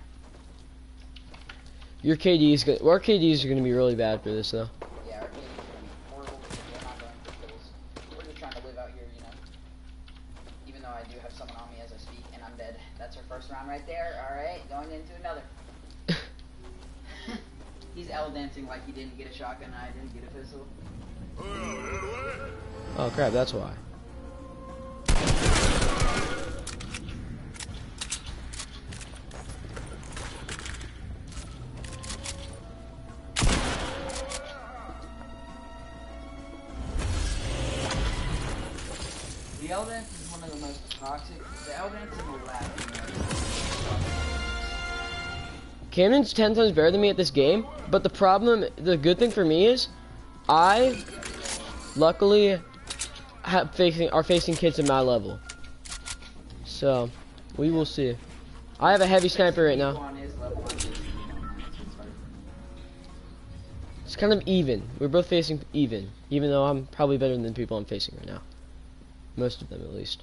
Your KD's good. Our KDs are gonna be really bad for this though. Yeah, our KD's going to be horrible because we're not going for kills. We're just trying to live out here, you know. Even though I do have someone on me as I speak, and I'm dead. That's our first round right there. Alright, going into another. He's L dancing like he didn't get a shotgun and I didn't get a pistol. Oh crap, that's why. The L dance is one of the most toxic. The L dance and the lab. Camden's 10 times better than me at this game, but the good thing for me is, I luckily are facing kids at my level. So, we will see. I have a heavy sniper right now. It's kind of even. We're both facing even though I'm probably better than the people I'm facing right now. Most of them, at least.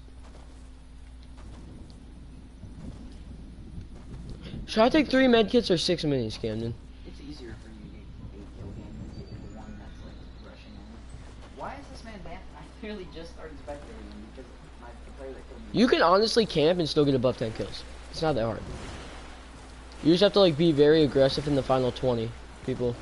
Should I take 3 medkits or 6 minis, Camden? It's easier for you to get 8 kill game than get one that's like rushing in. Why is this man banned? I clearly just started spectating him because the player that killed me. You can honestly camp and still get above 10 kills. It's not that hard. You just have to like be very aggressive in the final 20 people.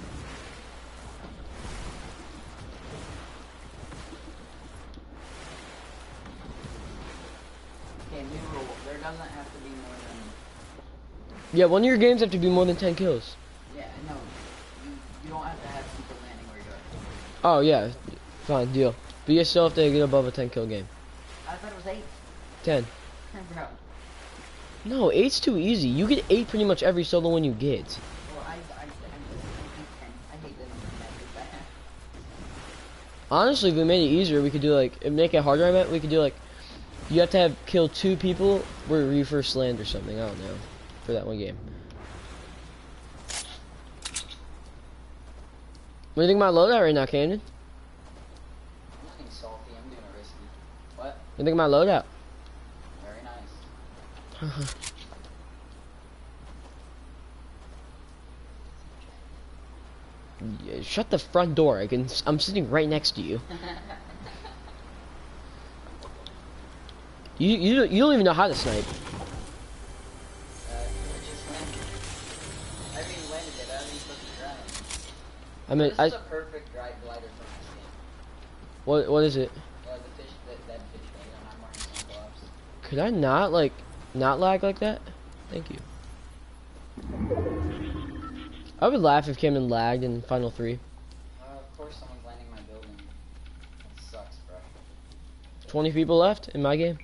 Okay, new rule. There doesn't have to be more than. Yeah, one of your games have to be more than 10 kills. Yeah, no. You don't have to have people landing where you're going. Oh yeah, fine, deal. But you still have to get above a 10 kill game. I thought it was 8. 10. Bro. No, 8's too easy. You get 8 pretty much every solo one you get. Well, I hate 10. I hate that number that bad. Honestly, if we made it easier, we could do like, make it harder, I meant, we could do like, you have to have killed 2 people where you first land or something, I don't know, for that one game. What do you think of my loadout right now, Camden? I'm just being salty. I'm doing a risky. What? What do you think of my loadout? Very nice. Yeah, shut the front door. I'm sitting right next to you. You don't even know how to snipe. I just landed. I haven't even landed yet. I haven't even supposed to drown. I mean, This is a perfect glider for this game. what is it? The fish, that fish thing, and I'm wearing sunblock. Could I not lag like that? Thank you. I would laugh if Camden lagged in Final 3. Of course someone's landing my building. That sucks, bro. 20 people left in my game.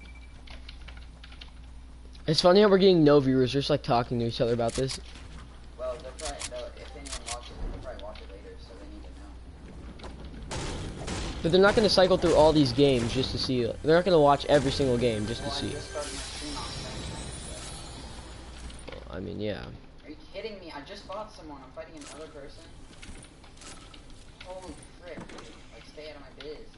It's funny how we're getting no viewers, just like talking to each other about this. Well, if anyone watches it, they'll probably watch it later, so they need to know. But they're not going to cycle through all these games just to see. They're not going to watch every single game just to Well, I see. just started my stream on Thursday, I mean, yeah. Are you kidding me? I just fought someone. I'm fighting another person. Holy frick, dude. Like, stay out of my biz, dude.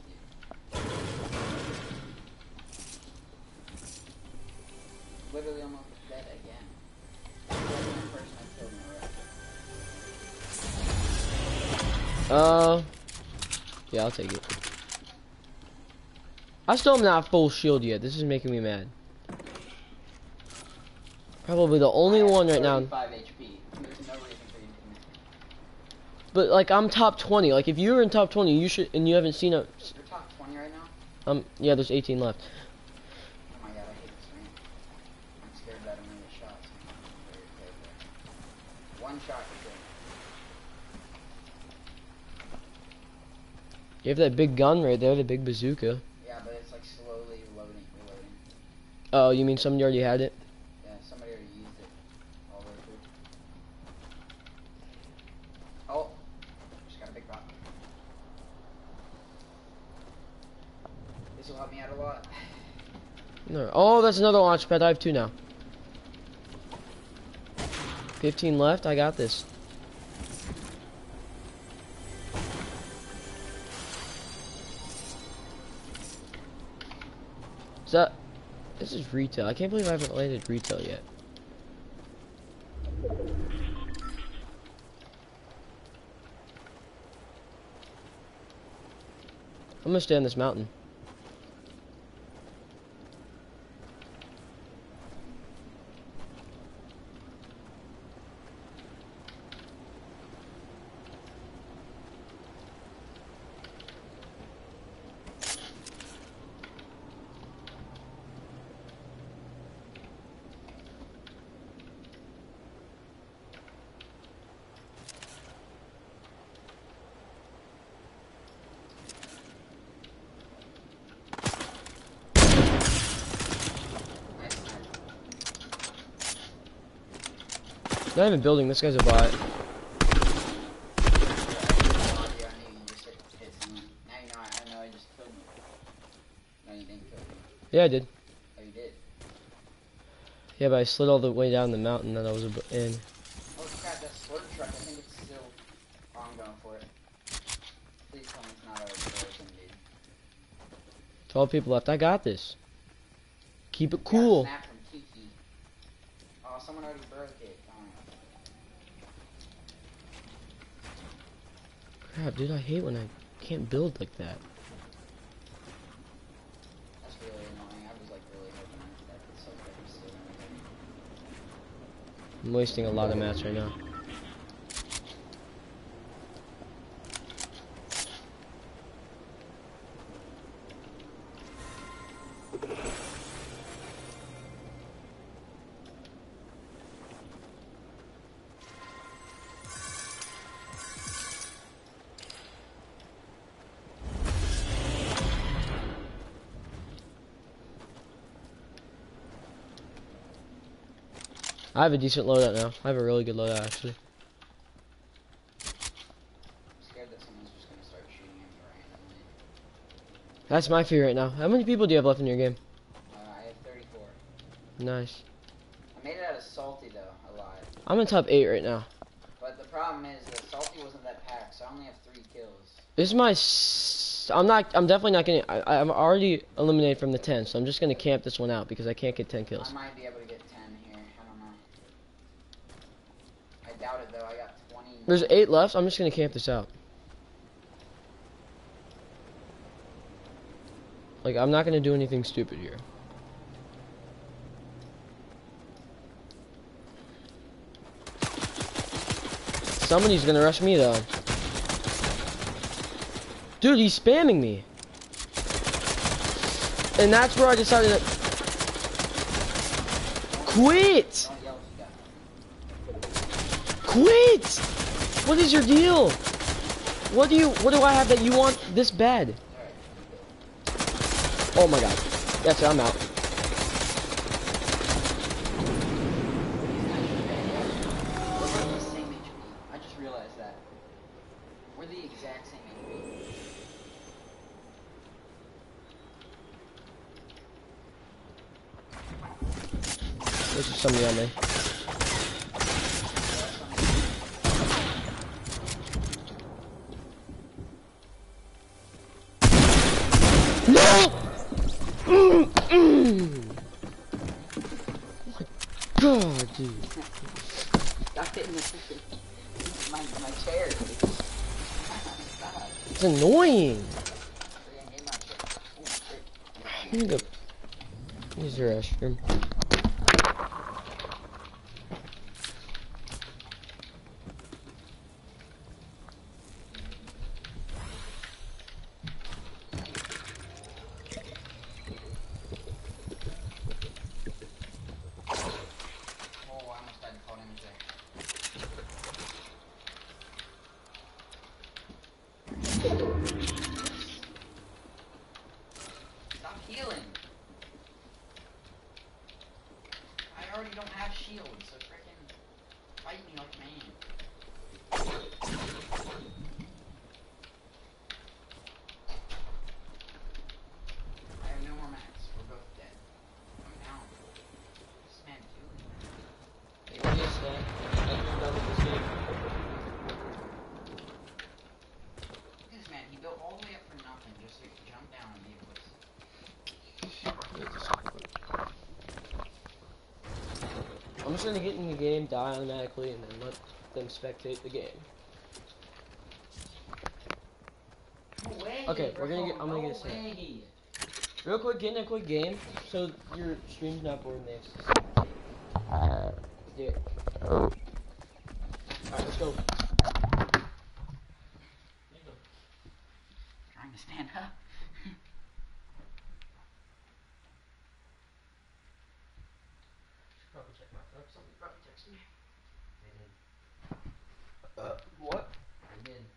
Literally almost dead again. That's the only person I killed in a row. Yeah, I'll take it. I still am not full shield yet. This is making me mad. Probably the only one right now. 35 HP. There's no reason for you to commit. But like I'm top 20. Like if you were in top 20, you should, and you haven't seen a. You're top 20 right now? Yeah, there's 18 left. Oh my god, I hate this game. I'm scared that I'm gonna get shot. So I'm very careful. One shot to kill. You have that big gun right there, the big bazooka. Yeah, but it's like slowly reloading. Oh, you mean somebody already had it? Yeah, somebody already used it all the way through. Oh, just got a big rock. This will help me out a lot. No. Oh, that's another launch pad. I have 2 now. 15 left. I got this. Is that... This is retail. I can't believe I haven't landed retail yet. I'm gonna stay on this mountain. Not even building, this guy's a bot. I knew you just hit someone. Now you know I know I just killed you. No, you didn't kill me. Yeah, I did. Oh, you did? Yeah, but I slid all the way down the mountain that I was in. Oh crap, that slurp truck, I think it's still... Oh, I'm going for it. Please tell me it's not overfrozen, dude. 12 people left. I got this. Keep it Got a cool. snap from Kiki. Oh, someone already broke it. Crap, dude, I hate when I can't build like that. That's really annoying. I was like really hoping that could so still I'm wasting a lot of mats right now. I have a decent loadout now. I have a really good loadout, actually. I'm scared that someone's just gonna start shooting at me randomly. That's my fear right now. How many people do you have left in your game? I have 34. Nice. I made it out of salty though, a lot. I'm in top 8 right now. But the problem is that salty wasn't that packed, so I only have 3 kills. This is my... I'm definitely not gonna... I'm already eliminated from the 10, so I'm just gonna camp this one out because I can't get 10 kills. I might be able to get 10 here. I don't know. I doubt it though. I got 20. There's 8 left. I'm just gonna camp this out. Like, I'm not gonna do anything stupid here. Somebody's gonna rush me though. Dude, he's spamming me. And that's where I decided to quit. Don't yell if you got Quit! What is your deal? What do I have that you want this bad? Oh my god. That's it, I'm out. We're the same HP. I just realized that. We're the exact same HP. There's just somebody on me. No! Oh my god, dude. Stop hitting my chair. It's annoying. Oh, shit. I need to use the restroom. Stop healing. I already don't have shield, so frickin' fight me like a man. I have no more mats. We're both dead. I'm down. This man killing me. Look at this man. He built all the way up for nothing just to jump down and be able to... Yeah, just quick. I'm just gonna get in the game, die automatically, and then let them spectate the game. No way, Okay, bro. I'm gonna get a set. Real quick, get in a quick game so your stream's not bored next. Do it. Alright, let's go. Trying to stand up. Probably check my phone. Somebody probably texted me. They did. What? They did.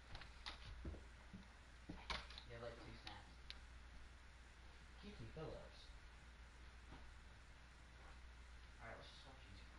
You had like 2 snaps. Kiki Phillips. Alright, let's just watch YouTube.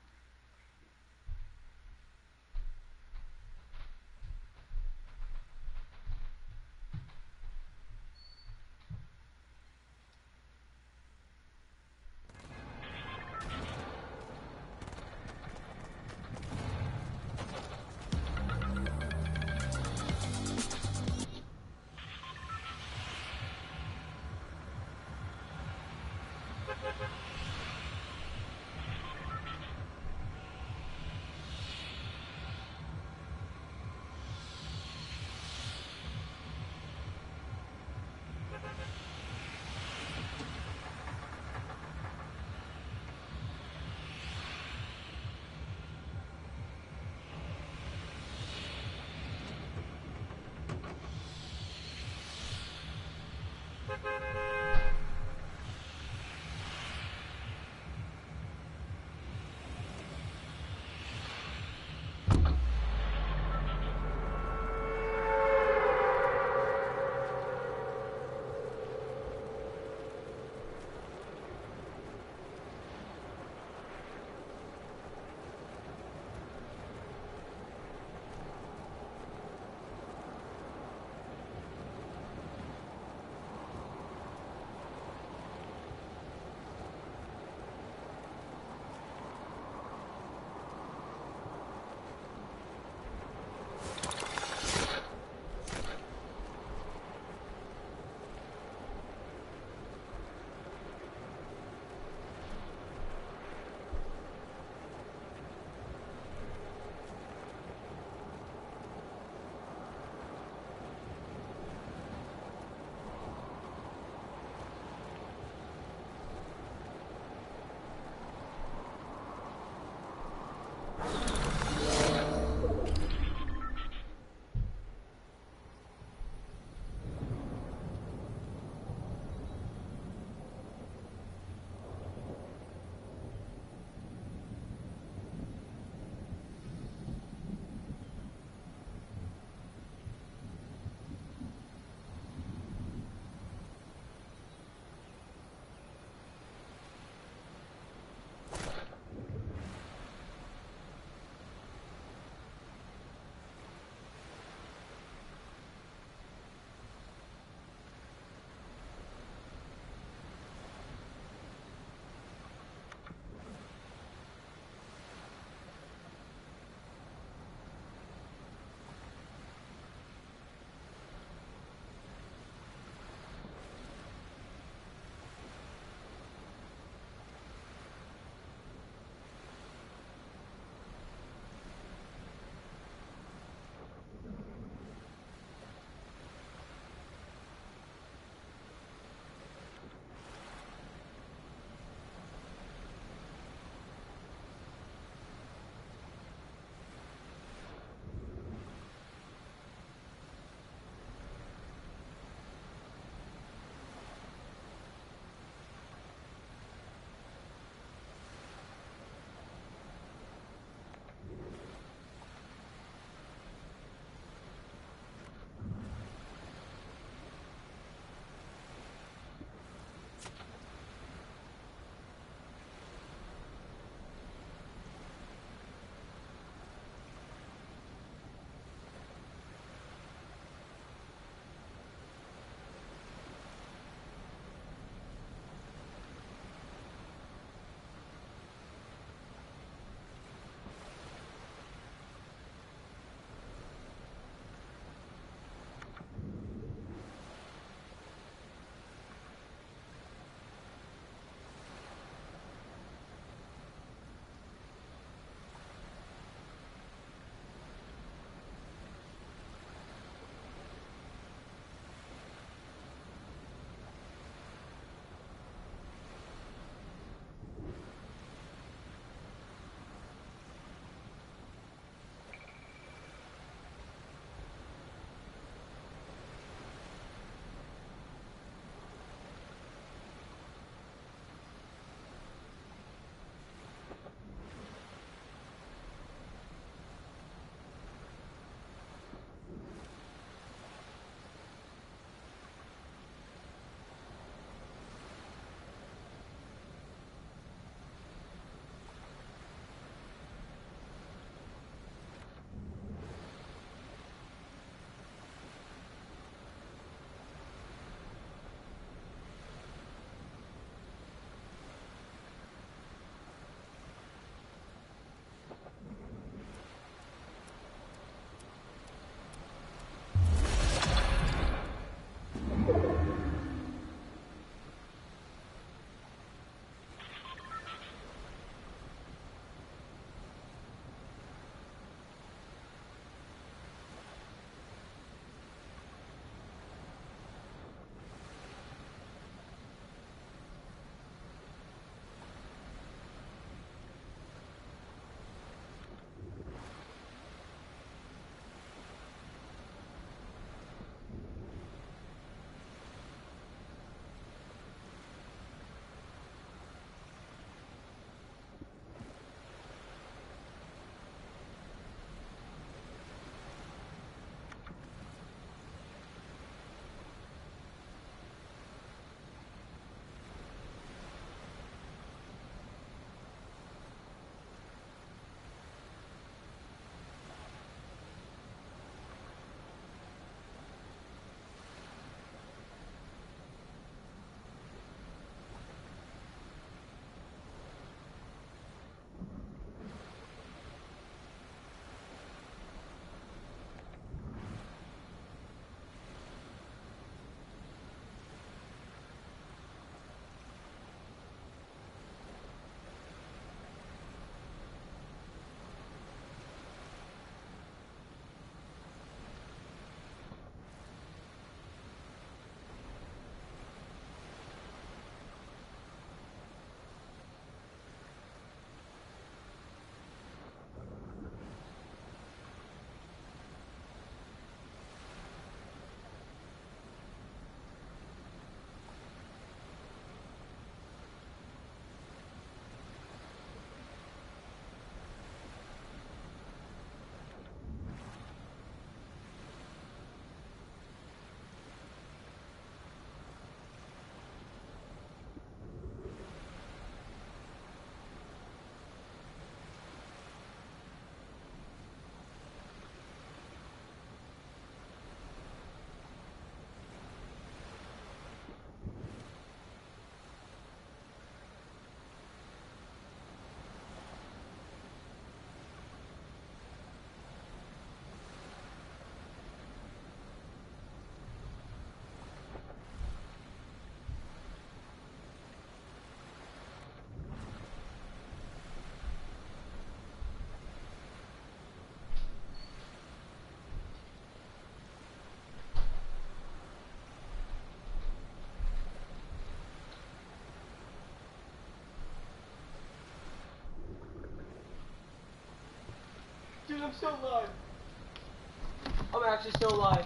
I'm still alive. I'm actually still alive.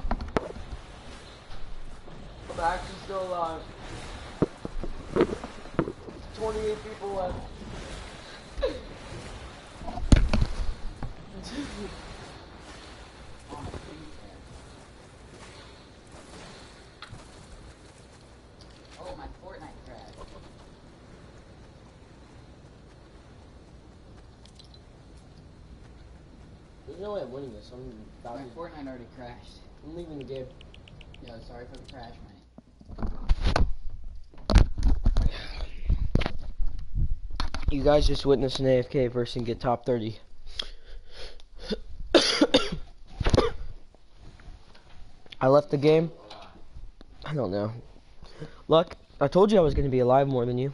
I'm actually still alive. 28 people left. Oh, my Fortnite crashed. There's no way I'm winning this. My Fortnite already crashed. I'm leaving the game. Yo, sorry for the crash, mate. You guys just witnessed an AFK person get top 30. I left the game. I don't know. Luck, I told you I was going to be alive more than you.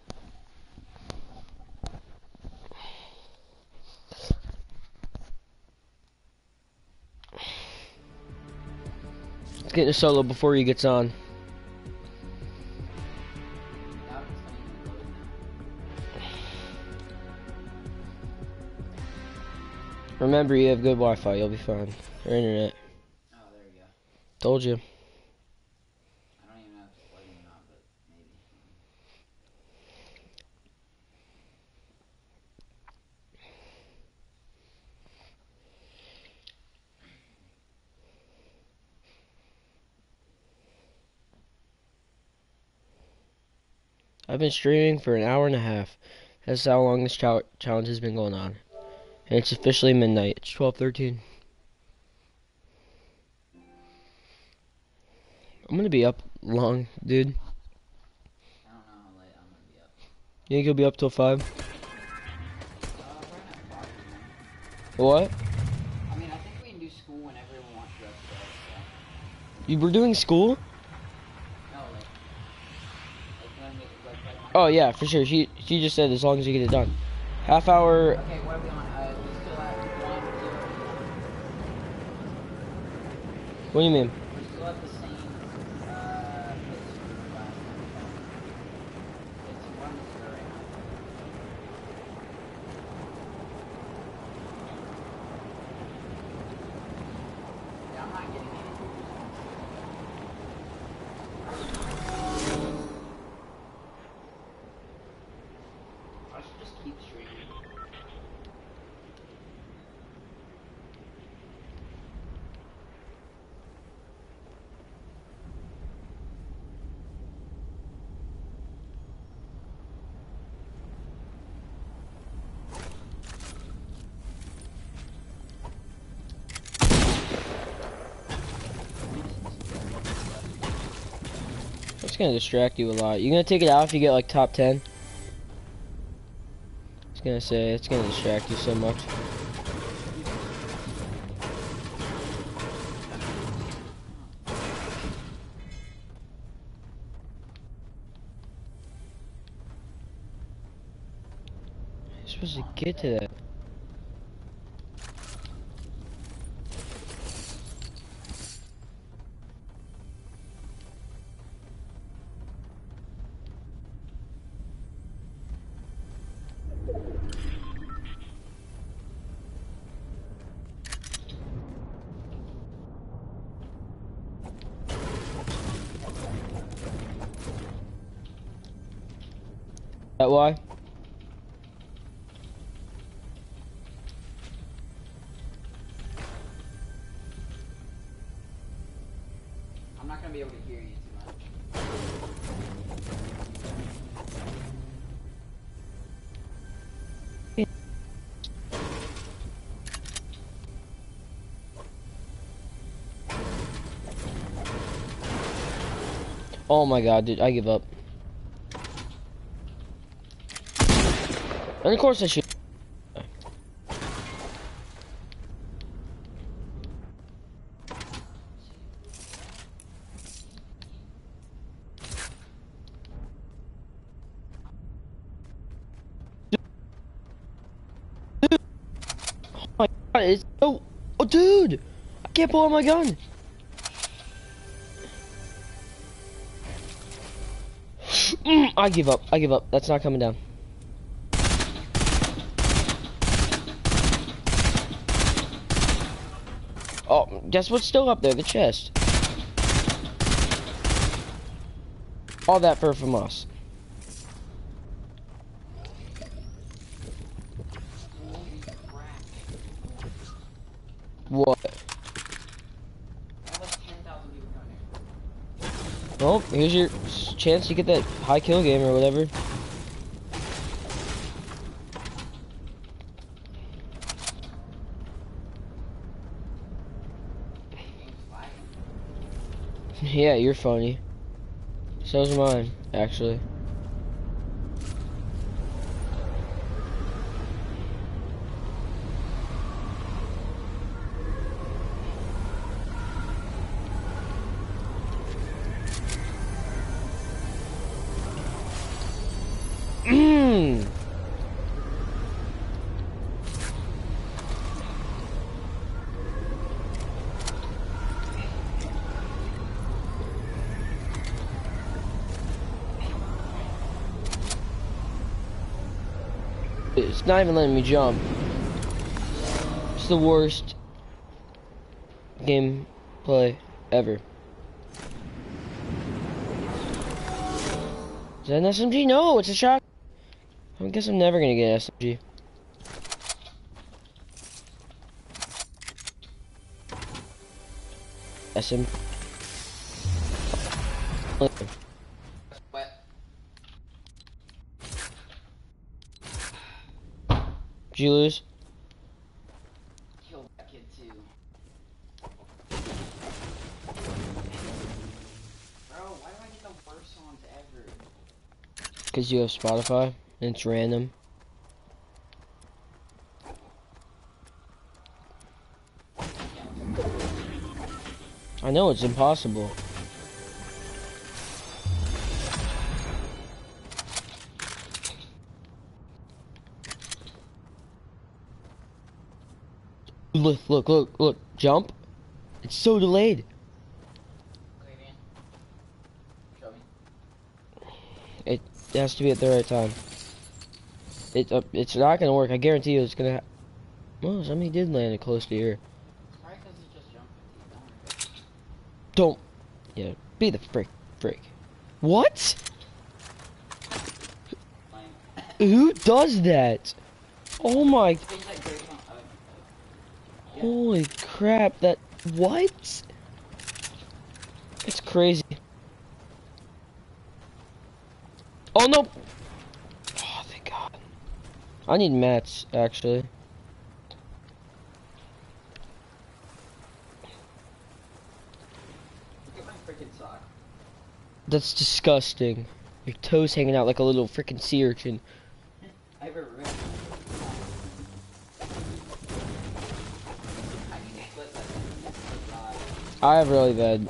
Let's get in a solo before he gets on. Remember, you have good Wi-Fi. You'll be fine. Or internet. Oh, there you go. Told you. I don't even know if it's plugging or not, but maybe. I've been streaming for an hour and a half. That's how long this challenge has been going on. And it's officially midnight. It's 12:13. I'm gonna be up long, dude. I don't know how late I'm gonna be up. You think you'll be up till 5? Probably not far, What? I mean, I think we can do school whenever we want to, so. You were doing school? No, like when we, Oh yeah, for sure. She just said as long as you get it done. Half hour. Okay, what are we on? We still at 1-0. What do you mean? We're still at the same, place we were last time. It's 1-0 right now. Yeah, I'm not getting any. I should just keep streaming. It's gonna distract you a lot. You gonna take it out if you get like top 10? I was gonna say it's gonna distract you so much. You're supposed to get to that. That why? I'm not gonna be able to hear you too much. Oh my god, dude, I give up. And of course I should. Oh my god, it's so... Oh, dude! I can't pull out my gun! I give up. I give up. That's not coming down. Guess what's still up there? The chest. All that fur from us. What? Well, here's your chance to get that high kill game or whatever. Yeah, you're funny. So's mine, actually. It's not even letting me jump. It's the worst gameplay ever. Is that an SMG? No, it's a shot. I guess I'm never gonna get an SMG. SM. Wet. Did you lose? Killed that kid too. Bro, why do I get the worst songs ever? Because you have Spotify and it's random. I know it's impossible. Look, jump. It's so delayed. Okay, man. Show me. It has to be at the right time. It's not gonna work. I guarantee you it's gonna. Well, somebody did land it close to here. Probably because he just jumped at you. Don't. Yeah, be the frick. What? Who does that? Oh my. Holy crap, that. What? It's crazy. Oh no! Oh, thank God. I need mats, actually. Look at my freaking sock. That's disgusting. Your toes hanging out like a little freaking sea urchin. I have a ring. I need to split that thing. I have really bad.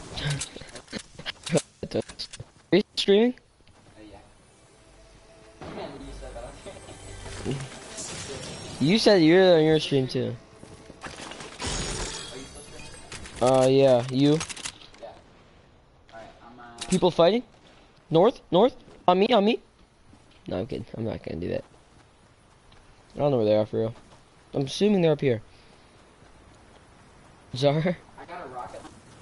Are you streaming? Yeah. Man, you said that. You said you're on your stream too. Are you still streaming? Yeah. You? Yeah. Alright, I'm People fighting? North? On me? No, I'm kidding. I'm not gonna do that. I don't know where they are for real. I'm assuming they're up here. Zara? I got a rocket.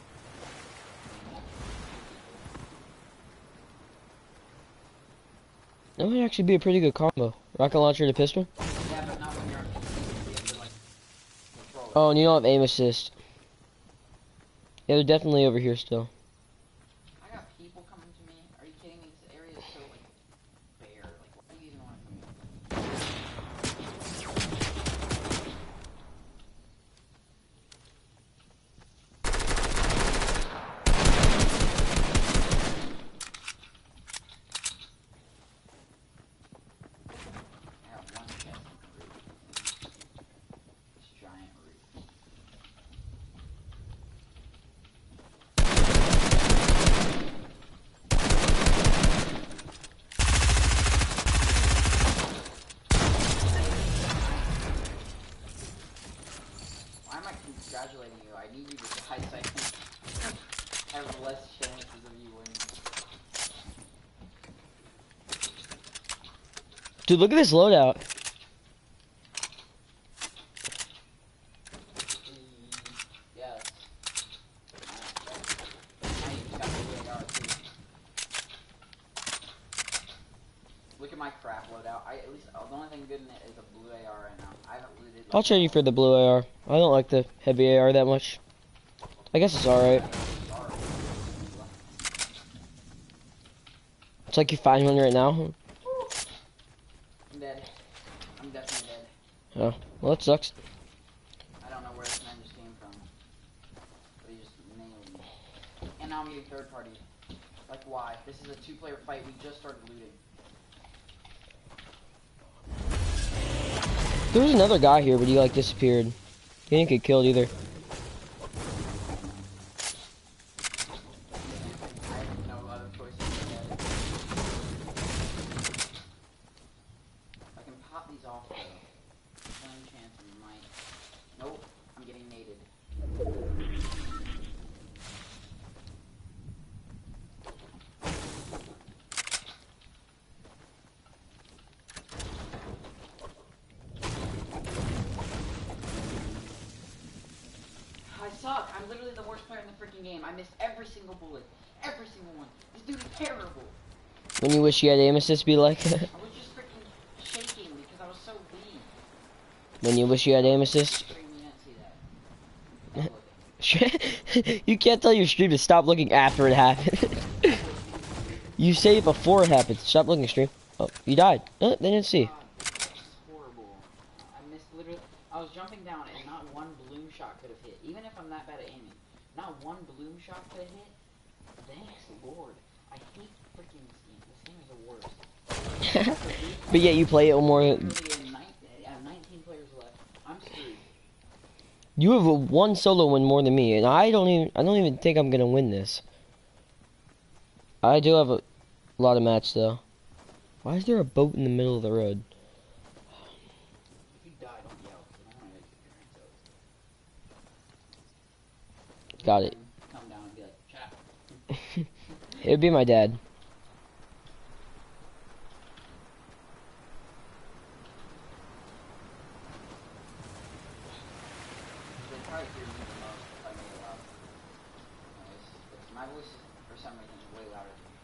That would actually be a pretty good combo. Rocket launcher to pistol? Yeah, but not when you're on PC. You have to, like, control it. Oh, and you don't have aim assist. Yeah, they're definitely over here still. I got people coming to me. Are you kidding me? This area is so, like, bare. Like, why do you even want to come here? I got one chest on the roof. This giant roof. Why am I congratulating you? I need you to die so I can have less chances of you winning. Dude, look at this loadout. Yeah, my crap loadout. At least the only thing good in it is a blue AR right now. I haven't looted. Like, I'll trade you for the blue AR. I don't like the heavy AR that much. I guess it's alright. It's like you find one right now. I'm dead. I'm definitely dead. Oh, well that sucks. I don't know where this man just came from. But he just nailed me. And now I'm getting third party. Like why? This is a 2-player fight. We just started looting. There was another guy here, but he like disappeared. He didn't get killed either. I have no other choice than to get. I can pop these off though. One chance I might. Nope. I'm getting naded. I suck. I'm literally the worst player in the freaking game. I missed every single bullet. Every single one. This dude is terrible. When you wish you had aim assist be like I was just freaking shaking because I was so weak. when you wish you had aim assist. Stream, you didn't see that. Don't look. You can't tell your stream to stop looking after it happened. You say it before it happens. Stop looking, stream. Oh, you died. They didn't see. God, this is horrible. I missed literally. I was jumping down and not one bloom shot could have hit. Even if I'm that bad at aiming, not one bloom shot could have hit. Thanks Lord. I hate freaking this game. This game is the worst. But yet you play it more. I have 19 players left. I'm screwed. You have one solo win more than me, and I don't even think I'm gonna win this. I do have a lot of match though. Why is there a boat in the middle of the road? If you die, don't yell. I don't want to make your parents Got it. come down and be like, shut up. It would be my dad. They probably hear me the most if I make it loud. Anyways, my voice, for some reason, is way louder than me.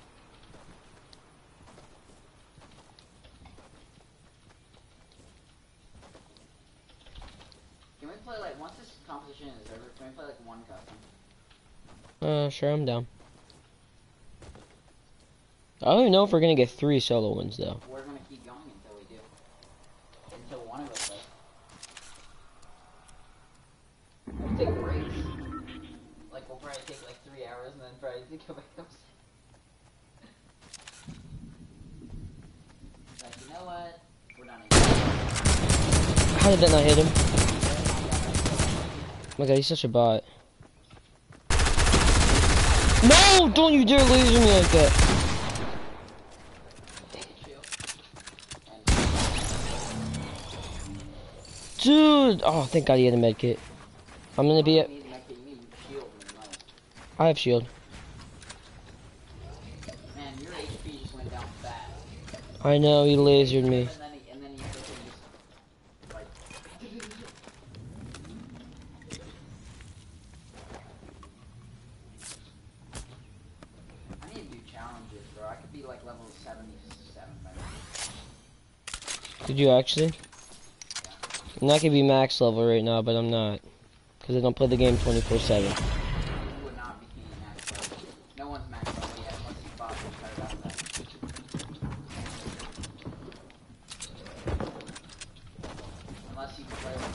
Can we play, like, once this competition is over, can we play, like, one custom? Sure, I'm down. I don't even know if we're gonna get 3 solo wins though. We're gonna keep going until we do. Until one of us does. We'll take breaks. Like, we'll probably take, like, 3 hours and then probably go back upstairs. Like, you know what? We're done again. How did that not hit him? Oh my god, he's such a bot. No! Don't you dare laser me like that! Dude! Oh, thank god he had a med kit. I'm gonna be at... I have shield. Man, your HP just went down fast. I know, he lasered me. And then he freaking just, like... I need to do challenges, bro. I could be like level 77 by now. Did you actually? I'm not gonna be max level right now, but I'm not. Because I don't play the game 24/7. You would not be being max level. No one's max level yet, unless you bought the card out of that. Unless you play with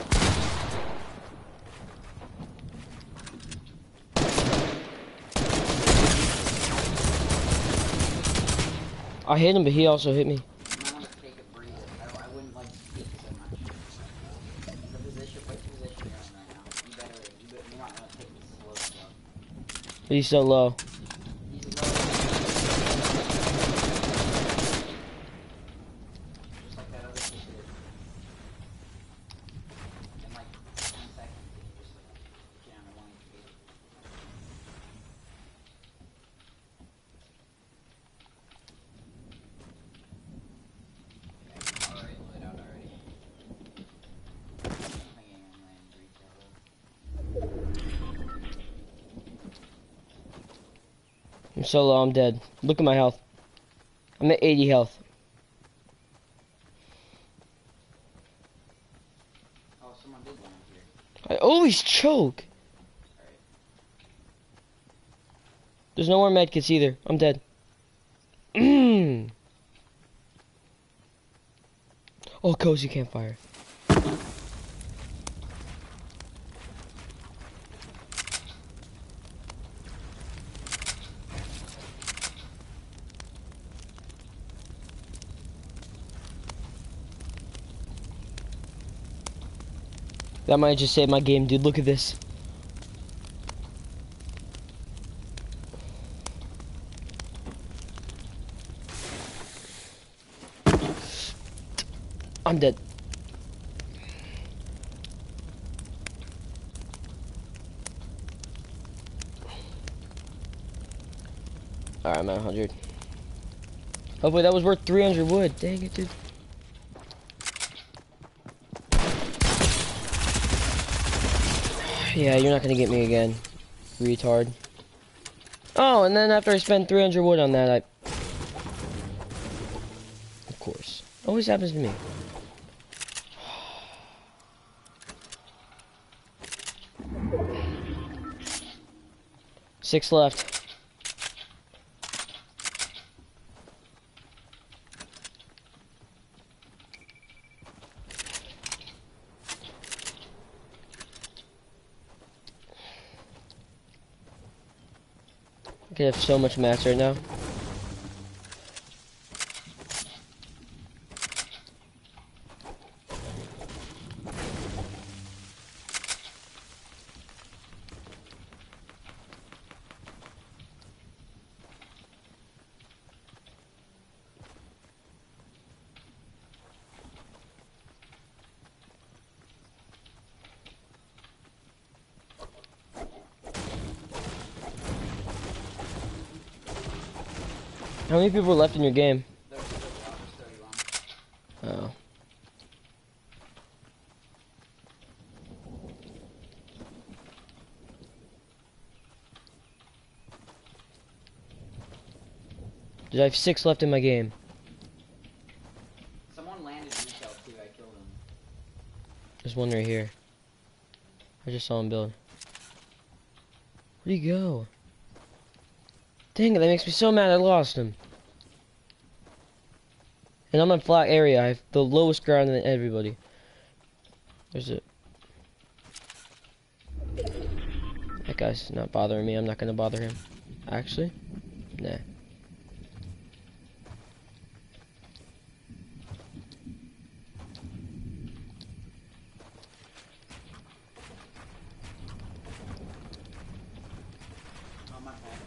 I hit him, but he also hit me. you might want to take a breather. I wouldn't like to speak so much. The position, which position you're in right now. You might want to take it slow. But he's so low. He's low. Just like that other kid did. In like 10 seconds, just like down to 1 HP. Alright, load out already. My game online retail. I'm so low, I'm dead. Look at my health. I'm at 80 health. I always choke. Alright. There's no more medkits either. I'm dead. Oh, cozy campfire. That might just save my game, dude. Look at this. I'm dead. Alright, I'm at 100. Hopefully that was worth 300 wood. Dang it, dude. Yeah, you're not gonna get me again, retard. Oh, and then after I spend 300 wood on that, of course. Always happens to me. 6 left. I could have so much mats right now. How many people are left in your game? There's 31. Oh. Dude, I have 6 left in my game. Someone landed retail too, I killed him. There's one right here. I just saw him build. Where'd he go? Dang it, that makes me so mad I lost him. And I'm in flat area. I have the lowest ground than everybody. There's it. That guy's not bothering me. I'm not gonna bother him. Actually, nah. Oh my bad.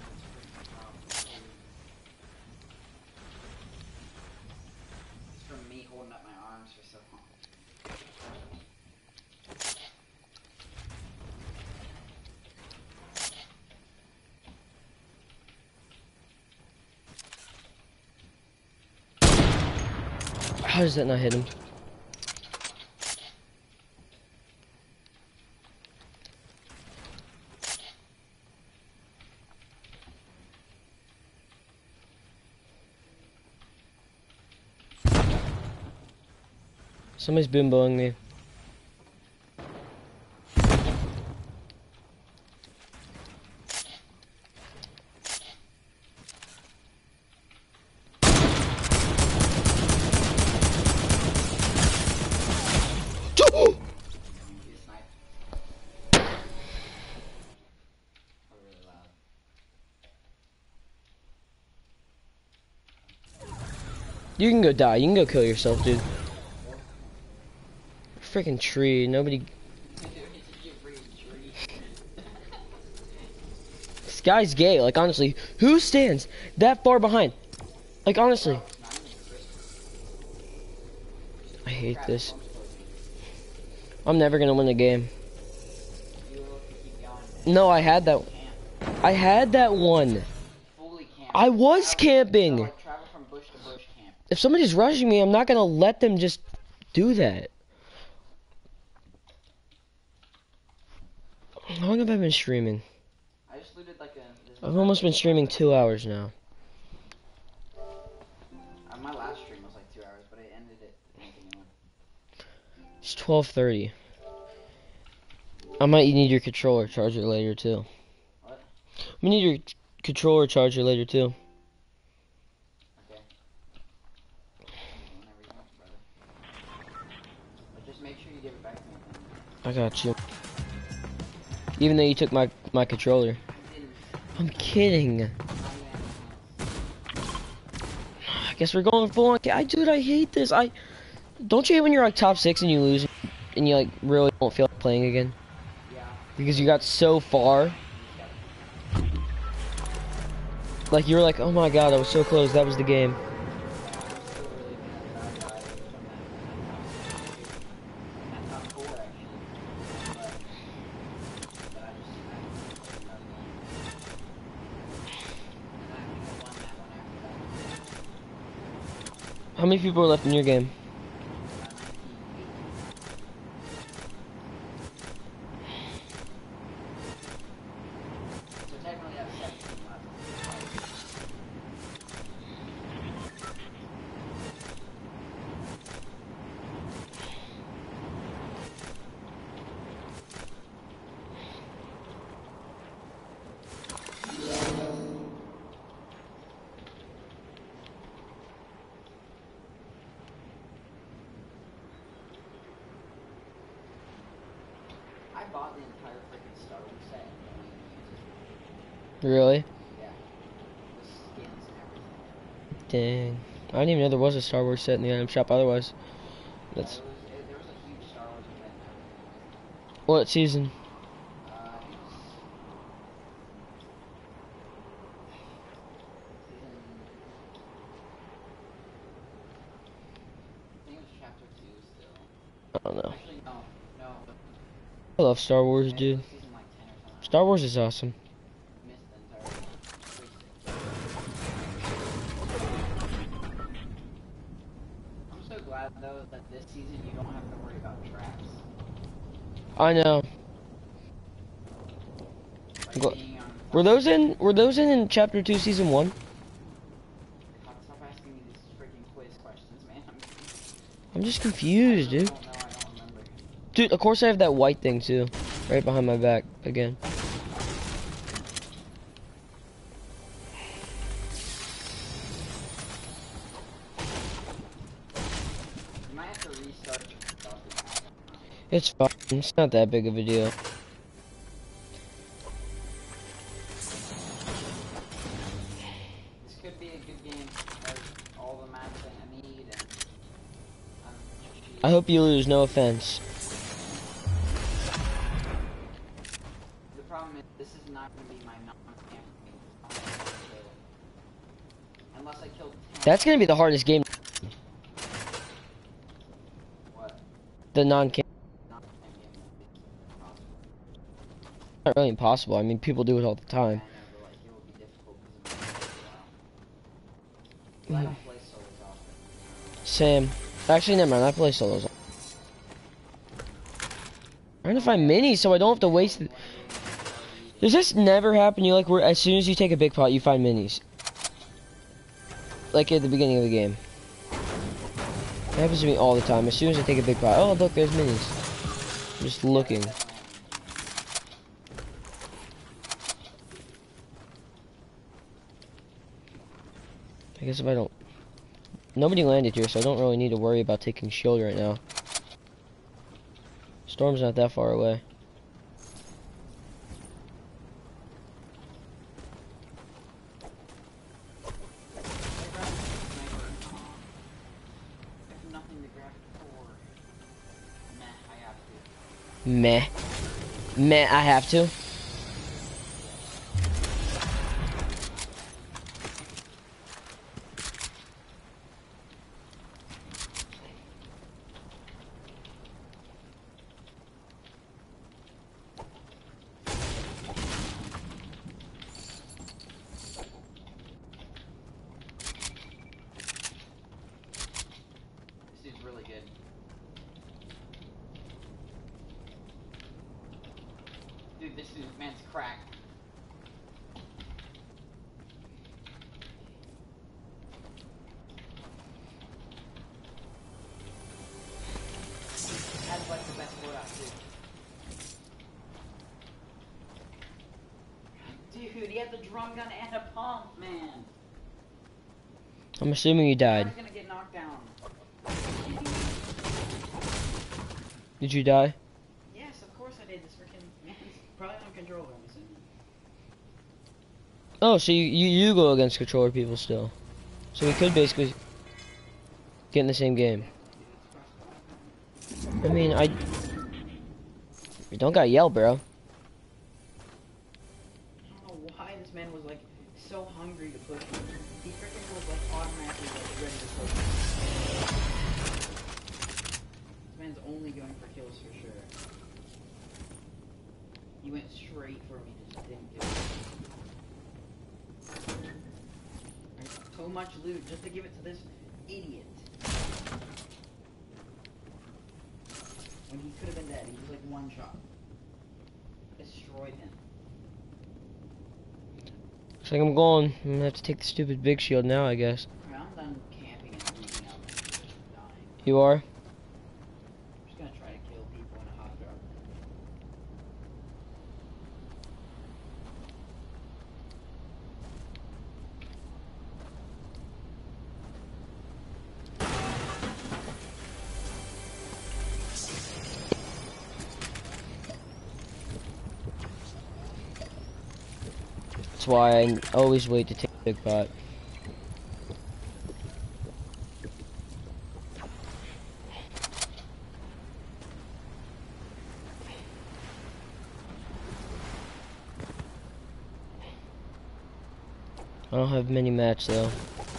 It's from me holding up my arms for so long. How does that not hit him? Somebody's bimboing me. He's sniped. Oh, really loud. You can go die. You can go kill yourself, dude. Freaking tree. Nobody. This guy's gay. Like, honestly, who stands that far behind? Like, honestly. I hate this. I'm never gonna win the game. No, I had that. I had that one. I was camping. If somebody's rushing me, I'm not gonna let them just do that. How long have I been streaming? I just looted like a. I've almost been streaming 2 hours now. My last stream was like 2 hours, but I ended it. It's 12:30. I might need your controller charger later too. What? I'm gonna need your controller charger later too. Okay. Whenever you want, brother. But just make sure you give it back to me then. I got you. Even though you took my controller. I didn't. I'm kidding. Not even anything else. I guess we're going full on. Dude, I hate this. Don't you hate when you're like top 6 and you lose and you like really don't feel like playing again? Yeah. Because you got so far. Like you were like, oh my god, I was so close. That was the game. How many people are left in your game? I bought the entire freaking Star Wars set and don't even use it. Really? Yeah. The skins and everything. Dang. I didn't even know there was a Star Wars set in the item shop otherwise. Yeah, That's... there was a huge Star Wars event and everything. What season? I think it was chapter 2 still. I don't know. Actually, no. I love Star Wars, Maybe it dude. was season like 10 or something. Star Wars is awesome. Missed the entire thing. I'm so glad though that this season you don't have to worry about traps. I know. Like Go- being on. Were those in chapter 2 season 1? Stop asking me these freaking quiz questions, man. I'm just confused, I dude. don't know. I don't remember. Dude, of course I have that white thing too. Right behind my back again. You might have to restart your stuff. It's fine. It's not that big of a deal. This could be a good game. There's all the maps that I need, and I hope you lose, no offense. the problem is this is not going to be my non-camp game. Unless I kill 10. That's gonna be the hardest game. What? The non-camp. Non-camp game will be impossible. Not really impossible. I mean, people do it all the Yeah, I know, time. but like it will be difficult because it might take a while. I don't play solos often. Same. Actually, never mind. I play solos. I'm trying to find minis so I don't have to waste it. Does this never happen? You like, where as soon as you take a big pot, you find minis. Like at the beginning of the game. It happens to me all the time. As soon as I take a big pot, oh look, there's minis. I'm just looking. I guess if I don't... Nobody landed here, so I don't really need to worry about taking shield right now. Storm's not that far away. Meh. Meh, I have to. This is really good. Dude, this is man's crack. That's like the best loadout too. Dude, he had the drum gun and a pump, man. I'm assuming you I died. was gonna get knocked down. Did you die? Yes, of course I did. This freaking man's probably on controller, I'm assuming. Oh, so you go against controller people still. So we could basically get in the same game. I mean, you don't gotta yell, bro. I don't know why this man was like so hungry to push me. He freaking was like automatically like ready to push me. This man's only going for kills for sure. He went straight for me, just didn't kill me. There's so much loot just to give it to this idiot. When he could have been dead, he was like one shot. Destroyed him. Looks like I'm going. I'm gonna have to take the stupid big shield now, I guess. Alright, I'm done camping and looting up and dying. You are? I'm just gonna try to kill people in a hot drop. That's why I always wait to take the big pot. I don't have many mats though.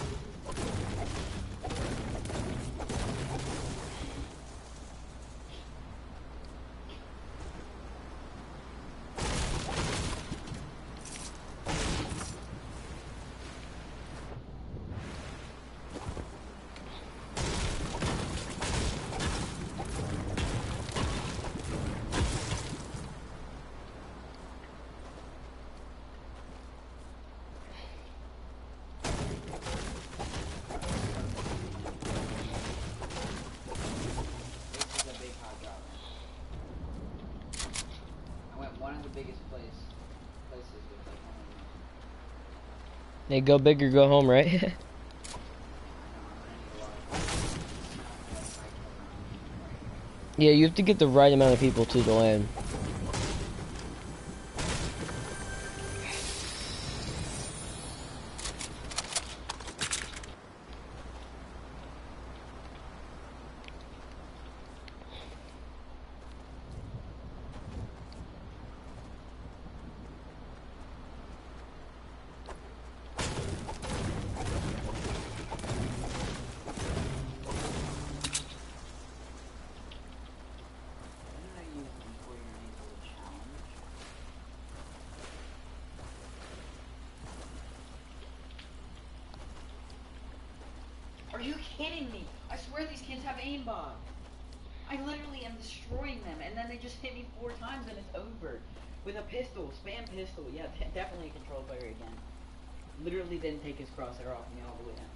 They go big or go home, right? Yeah, you have to get the right amount of people to land. Are you kidding me? I swear these kids have aimbot. I literally am destroying them, and then they just hit me 4 times and it's over. With a pistol, spam pistol. Yeah, definitely a control player again. Literally didn't take his crosshair off me all the way down.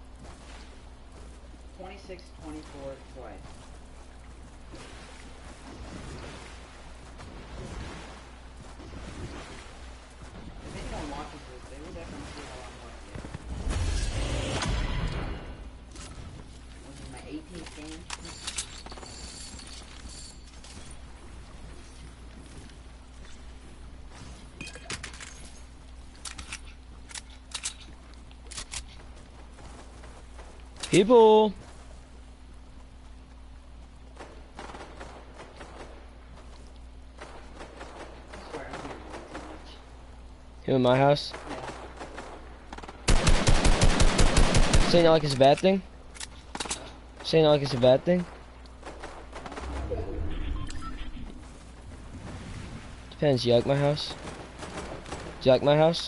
26, 24, twice. If anyone watches this, they will definitely see how I'm working it. This is my 18th game. People! Who, in my house? Saying not like it's a bad thing? Saying not like it's a bad thing? Depends, you like my house? Do you like my house?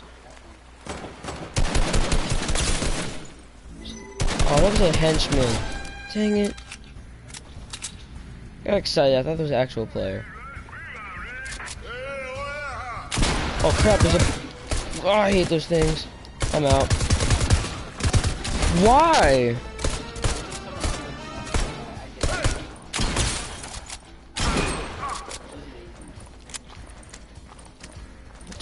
Oh, that was a henchman. Dang it. I got excited, I thought that was an actual player. Oh crap, there's a... Oh, I hate those things. I'm out. Why?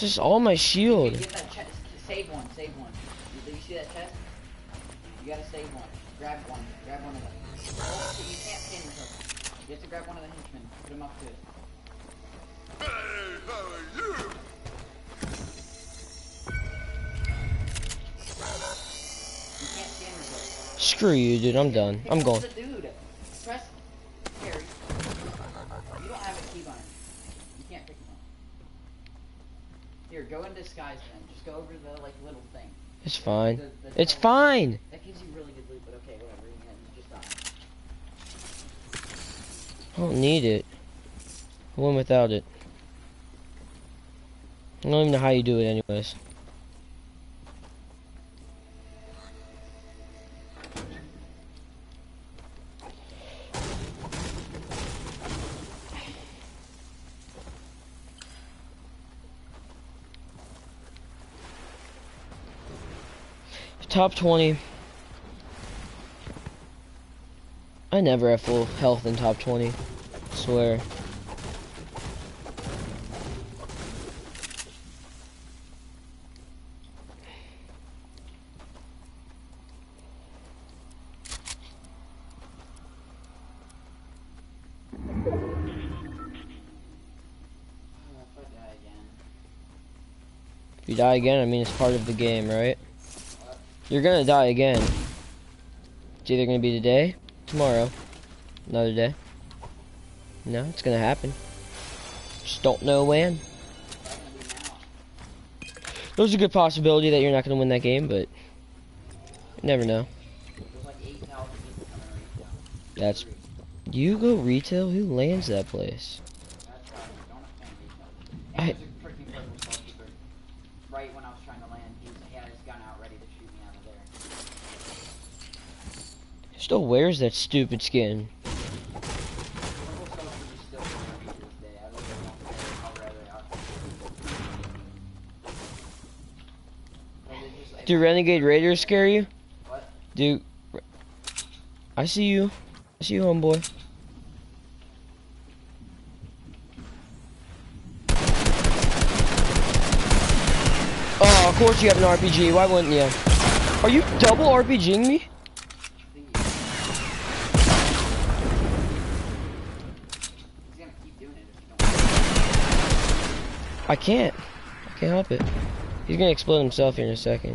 Just all my shield. Get that chest. Save one. Save one. You see that chest? You gotta save one. Grab one. Grab one of them. Oh, you can't pin yourself. You have to grab one of the henchmen. Put him up to it. You can't stand yourself. Screw you, dude. I'm done. I'm going. The dude. Press carry. You don't have a keybind. You can't pick him up. Here, go in disguise then. Just go over the like little thing. It's fine. It's fine. That gives you really good loot, but okay, whatever. You just die. I don't need it. I went without it. I don't even know how you do it anyways. Top 20. I never have full health in top 20. I swear. If you die again, I mean it's part of the game, right? You're gonna die again. It's either gonna be today, tomorrow, another day. No, it's gonna happen. Just don't know when. There's a good possibility that you're not gonna win that game, but you never know. That's... You go retail? Who lands that place? Right when I was trying to land, he had his gun out ready to shoot me out of there. Still wears that stupid skin. Do Renegade Raiders scare you? What? I see you. I see you, homeboy. Oh, of course you have an RPG. Why wouldn't you? Are you double RPGing me? I can't. I can't help it. He's gonna explode himself here in a second.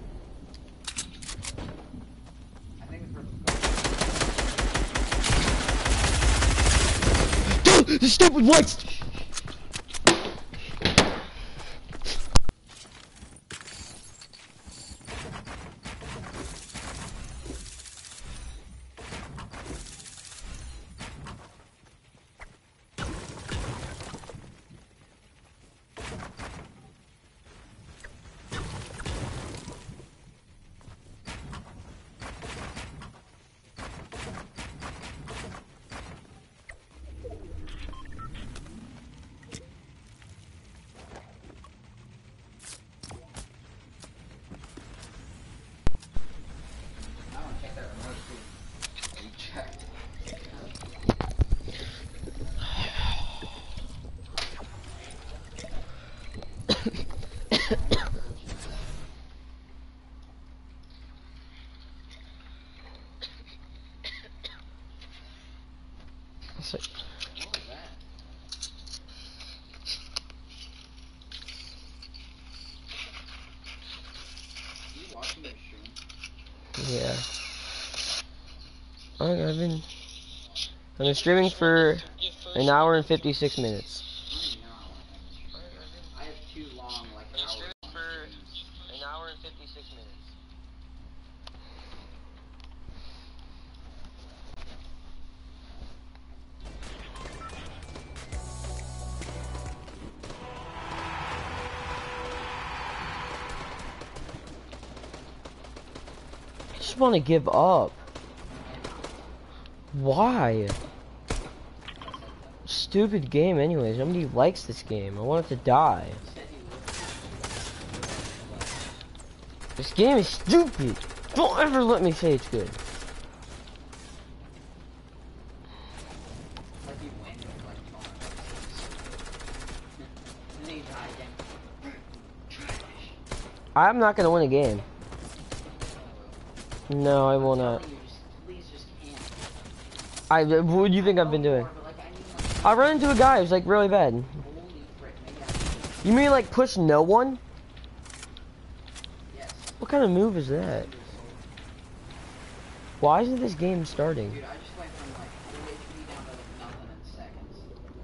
Dude, the stupid lights! Yeah. I've been streaming for an hour and 56 minutes. I have too long, like hours. For an hour and 56 minutes. I just want to give up. Why? Stupid game anyways. Nobody likes this game. I want it to die. This game is stupid. Don't ever let me say it's good. Like you win, like, and then you die again. I'm not gonna win a game. No, I will not. Please just can't. What do you think I've been doing? But, like, I mean, like, I run into a guy who's like really bad. holy frick, maybe I You mean like push no one? yes. What kind of move is that? Why isn't this game starting? Dude, I just went from like full HP down to like nothing in seconds.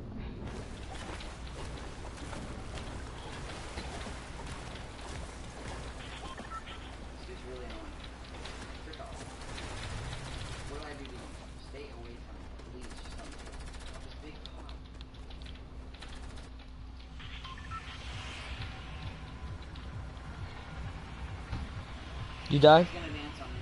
This dude's really annoying. Frick off. What do I do to you? Stay away from me, please. Just don't. This big pop. You die? He's gonna dance on me.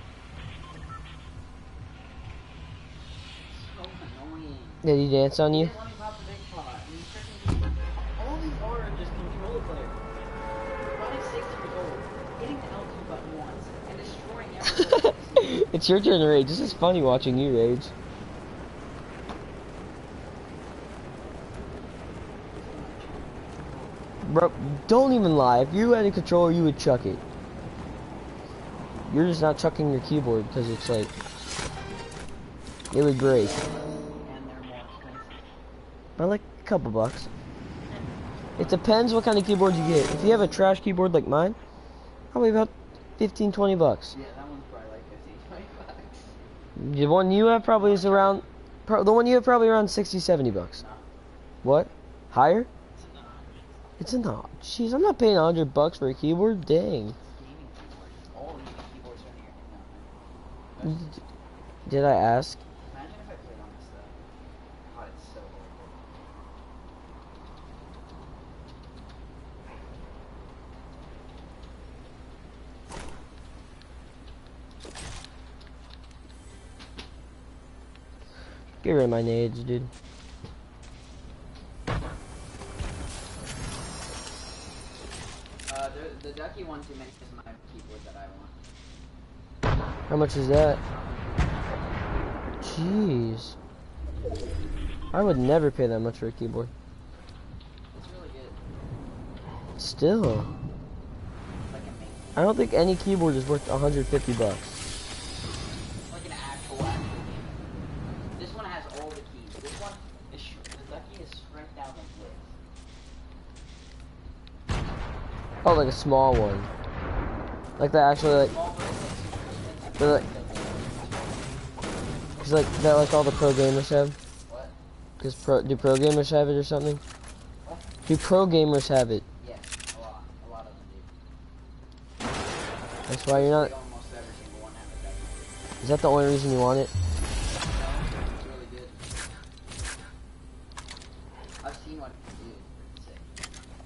So annoying. Did he dance on you? He didn't let me pop the big pot. And he's freaking. All these are just controller players. They're probably 6 years old, hitting the L2 button once and destroying everything. It's your turn to rage. This is funny watching you rage. Bro, don't even lie. If you had a controller, you would chuck it. You're just not chucking your keyboard because it's like it would break. And they're more expensive. By like a couple bucks. It depends what kind of keyboard you get. If you have a trash keyboard like mine, probably about 15, 20 bucks. Yeah, that one's probably like 15, 20 bucks. The one you have probably is around, the one you have probably around 60, 70 bucks. No, What? Higher? it's not. It's a not. Jeez, I'm not paying 100 bucks for a keyboard. Dang. Gaming keyboard. All these keyboards are in here. No. Did I ask? Imagine if I played on this though. God, it's so horrible. Get rid of my nades, dude. The ducky one too many is my keyboard that I want. How much is that? Jeez. I would never pay that much for a keyboard. It's really good. Still. Like amazing. I don't think any keyboard is worth 150 bucks. Like an actual keyboard. This one has all the keys. This one is the ducky is striped out like this. Oh, like a small one. Like that actually like, Small, but it's like super expensive. they're like, cause like that like all the pro gamers have. What? Cause do pro gamers have it or something? What? Do pro gamers have it? Yes, a lot. A lot of them do. That's why you're not. Like almost every single one has a ducky. Is that the only reason you want it? No, it's really good. I've seen what it can do. It's sick.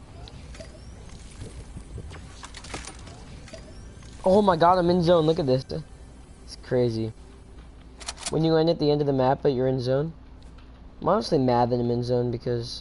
Oh my god, I'm in zone. Look at this. It's crazy. When you end at the end of the map, but you're in zone. I'm honestly mad that I'm in zone because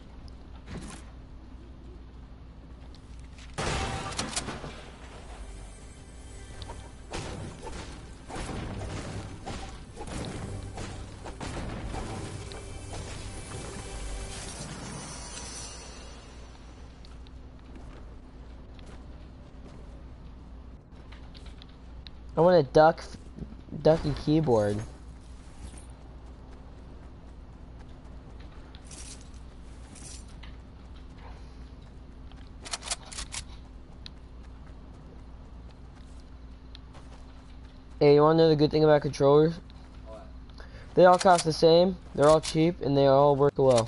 I want a ducky keyboard. Hey, you wanna know the good thing about controllers? What? They all cost the same, they're all cheap, and they all work well.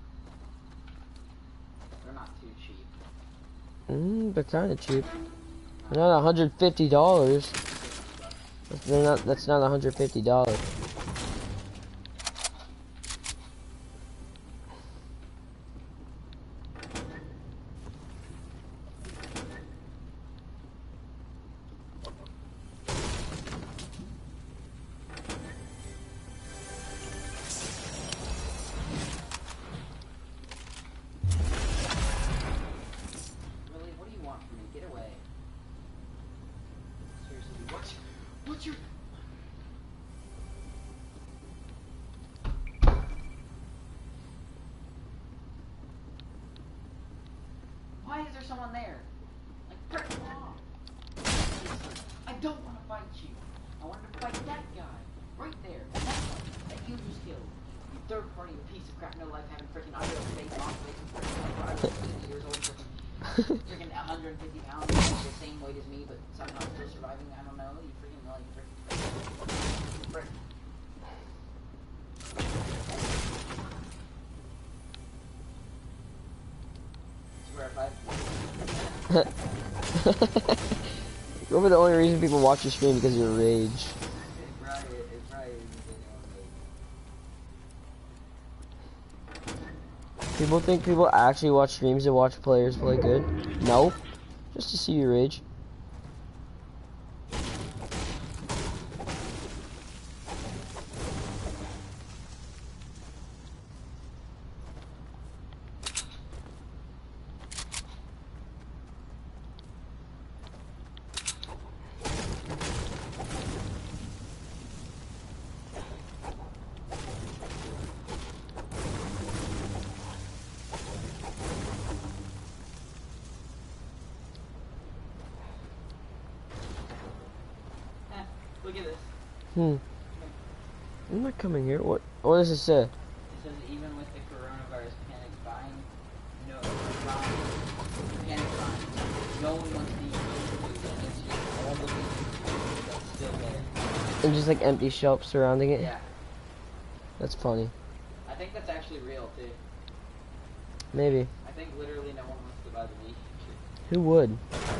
They're not too cheap. They're kinda cheap. They're not $150. That's not $150. Really? What do you want from me? Get away. Seriously, what's your... Why is there someone there? Like, frick off. don't want to fight you. I wanted to fight that guy. Right there. That one. That you just killed. You third party piece of crap, no life, having freaking audio space, on space, and freaking 50 years old, freaking 150 pounds, the same weight as me, but somehow still surviving. I don't know. You freaking frick. Swear if Remember the only reason people watch your stream because of your rage. It's probably People think people actually watch streams to watch players play good. No, just to see your rage. Look at this. I'm not coming here. What does it say? It says even with the coronavirus panic buying, no one wants to use food, and it's just all the food that's still there. And just like empty shelves surrounding it? Yeah. That's funny. I think that's actually real too. Maybe. I think literally no one wants to buy the meat. Who would?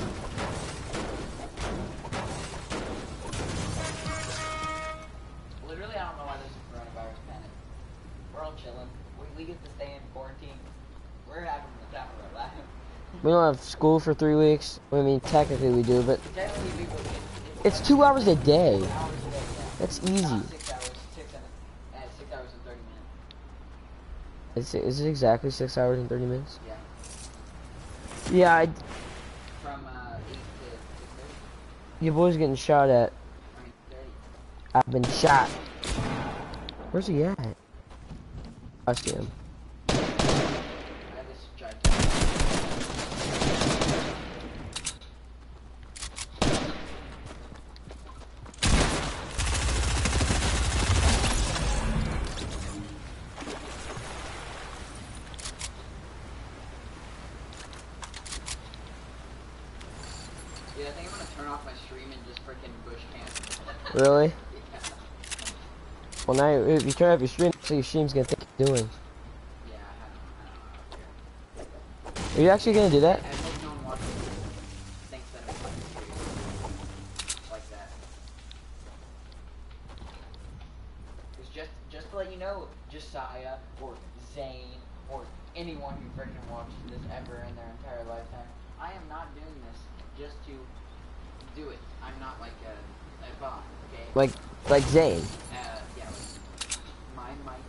Literally, I don't know why there's a coronavirus panic. We're all chilling. We get to stay in quarantine. We're having the time of our life. We don't have school for 3 weeks. I mean, technically we do, but Technically, people get it's 2 hours a day. 2 hours a day. Yeah. That's easy. 6 hours, 6 hours and 30 minutes. Is it exactly 6 hours and 30 minutes? Yeah. Yeah, From 8 to 6:30. your boy's getting shot at. I mean 30. I've been shot. Where's he at? I see him. I have this gigantic. Yeah, I think I'm gonna turn off my stream and just freaking bush camp. Really? Yeah. Well, now if you turn off your stream, so your stream's gonna think you're doing. Yeah, I don't care. Are you actually gonna do that? I hope no one watching thinks that I'm fucking serious. Like that. It's just to let you know, Josiah or Zane or anyone who freaking watched this ever in their entire lifetime, I am not doing this just to do it. I'm not like a bot, okay? Like Zane. Yeah, my mic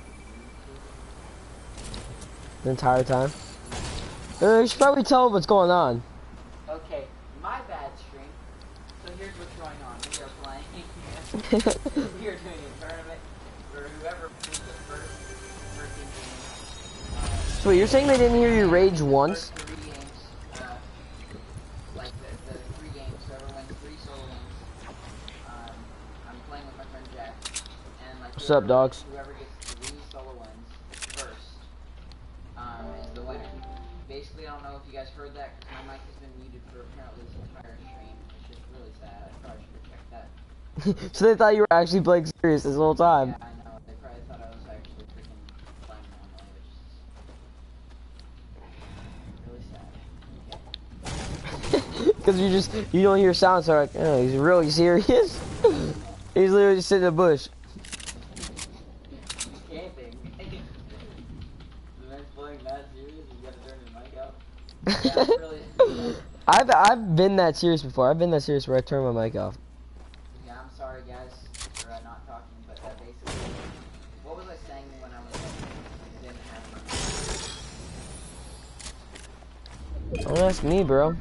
The entire time. You should probably tell what's going on. Okay, my bad stream. So here's what's going on. We are playing. We are doing a tournament for whoever wins the first freaking game. So wait, you're saying they didn't hear you rage once? First 3 games, like the 3 games, whoever wins 3 solo games. I'm playing with my friend Jack, and like What's up, dogs? whoever gets 3 solo wins first, is the winner. Basically, I don't know if you guys heard that, because my mic has been muted for apparently this entire stream. It's just really sad. I probably should have checked that. So they thought you were actually playing serious this whole time. Yeah, I know. They probably thought I was actually freaking playing normally, which is really sad. Because you don't hear sound, so like, oh, he's really serious. He's literally just sitting in a bush. Camping. The man's playing that serious, you gotta turn your mic out. Yeah, really. I've been that serious before. I've been that serious where I turn my mic off. Yeah, I'm sorry guys for not talking, but basically, what was I saying when I was didn't have my Don't ask me, bro.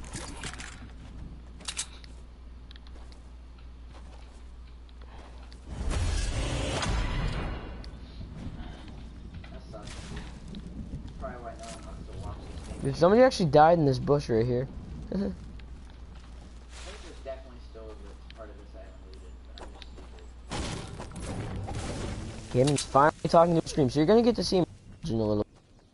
That sucks. Probably why no one wants to watch this game. If somebody actually died in this bush right here. I think there's definitely still part of this I haven't looted, but I'm just stupid. Camden's finally talking to the stream, so you're gonna get to see him in a little.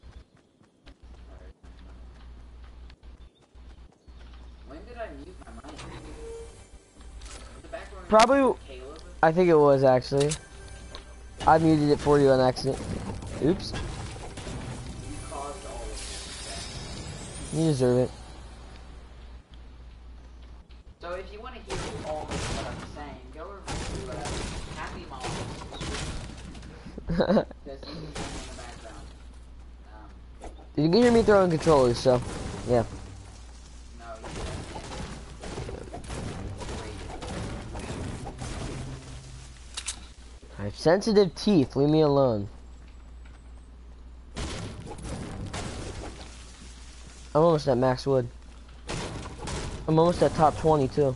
When did I mute my mic? The background Probably, Caleb? I think it was actually. I muted it for you on accident. Oops. You caused all of this. You deserve it. So if you want to hear all of what I'm saying, go over to Happy Mom. Because he's in the background. You can hear me throwing controllers, so yeah. No, you I have sensitive teeth. Leave me alone. I'm almost at max wood. I'm almost at top 20 too.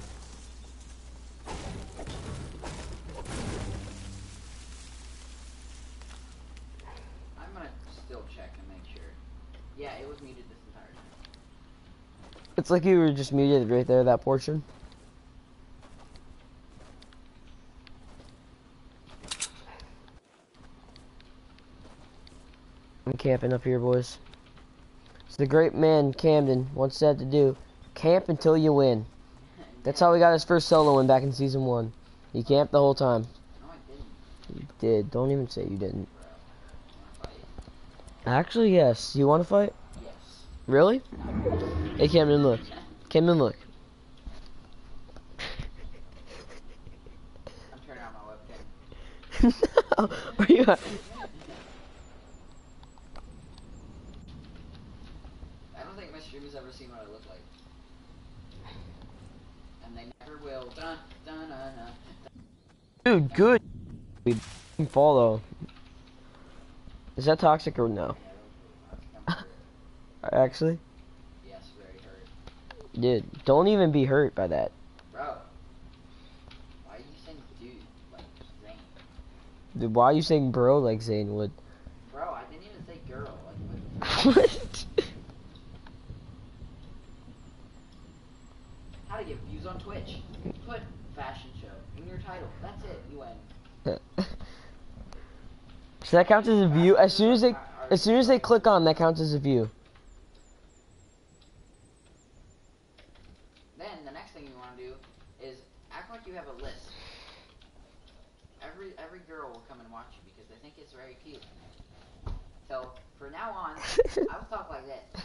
I'm gonna still check and make sure. Yeah, it was muted this entire time. It's like you were just muted right there, that portion. I'm camping up here, boys. It's the great man Camden once said to do. Camp until you win. That's how we got his first solo win back in season 1. He camped the whole time. No, I didn't. You did. Don't even say you didn't. Bro, wanna fight? Actually, yes. You want to fight? Yes. Really? Hey, Camden, look. Camden, look. I'm turning on my webcam. No. Are you? I don't think my streamers ever seen what I look like. And they never will. Dun, dun, dun, dun. Dude, good. We follow. Is that toxic or no? Actually? Yes, very hurt. Dude, don't even be hurt by that. Bro. Why are you saying dude like Zane? Dude, why are you saying bro like Zane would? Bro, I didn't even say girl. Like, What? how to get views on Twitch? Put fashion show in your title. That's it. You win. So that counts as a view. As soon as they click on, that counts as a view. Then the next thing you want to do is act like you have a list. Every girl will come and watch you because they think it's very cute. So for now on, I will talk like this.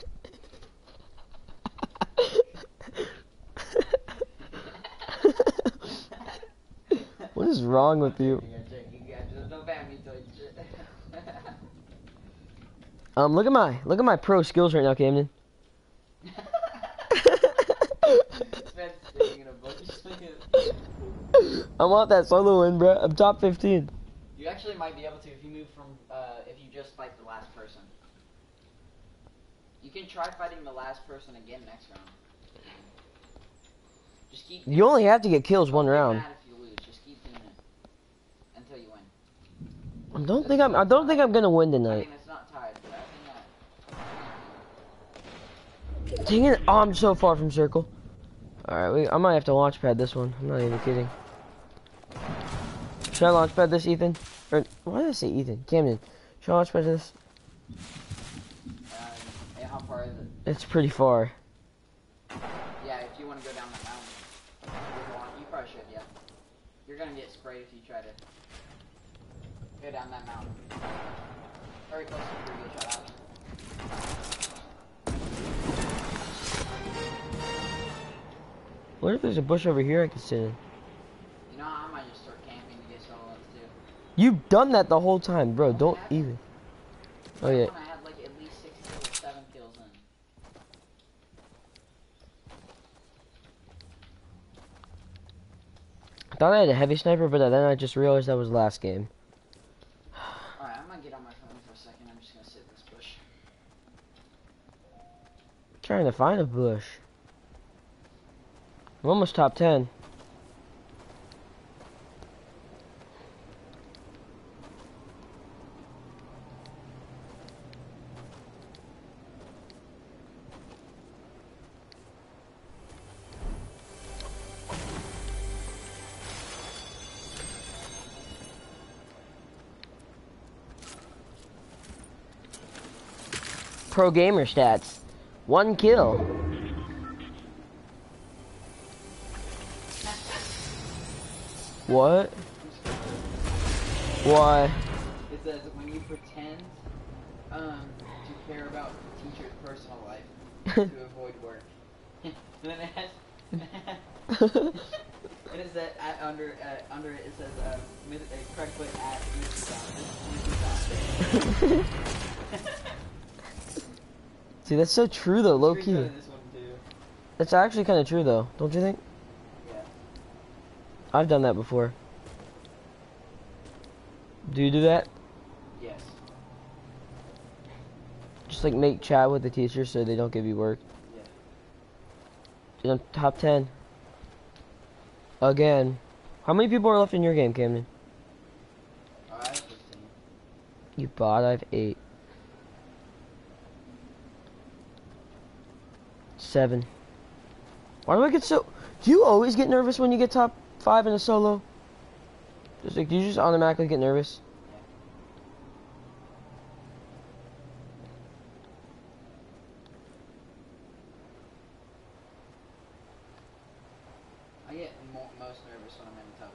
What is wrong with you? Look at my pro skills right now, Camden. I want that solo win, bro. I'm top 15. You actually might be able to if you move from, if you just fight the last person. You can try fighting the last person again next round. Just keep. You only have to get kills one round. Mad if you lose. Just keep doing it until you win. I don't think I'm gonna win I tonight. mean, it's not tied, but I think that. Dang it! Oh, I'm so far from circle. All right, I might have to launch pad this one. I'm not even kidding. Should I launch pad this, Ethan? Or why did I say Ethan? Camden. Should I launch pad this? Hey, how far is it? It's pretty far. Yeah, if you want to go down that mountain, you probably should. Yeah, you're gonna get sprayed if you try to go down that mountain. Very close to a pretty good shot. What if there's a bush over here I could sit in? You know, I might just start camping to get solos too. You've done that the whole time, bro. Don't even. Oh yeah. I had like at least 6 kills, 7 kills in. I thought I had a heavy sniper, but then I just realized that was last game. Alright, I'm gonna get on my phone for a second. I'm just gonna sit in this bush. Trying to find a bush. I'm almost top 10. Pro gamer stats. 1 kill. What? Why? It says when you pretend to care about the teacher's personal life to avoid work. And then it has and it says under it it says correct foot at Mr. See, that's so true though, low key. This one too. That's actually kind of true though, don't you think? Yeah. I've done that before. Do you do that? Yes. Just like make chat with the teacher so they don't give you work. Yeah. Dude, I'm top 10. Again. How many people are left in your game, Camden? I have 15. You bot, I have 8. 7. Why do I get so... Do you always get nervous when you get top 5 in a solo? Just like, do you just automatically get nervous? I get most nervous when I'm in the top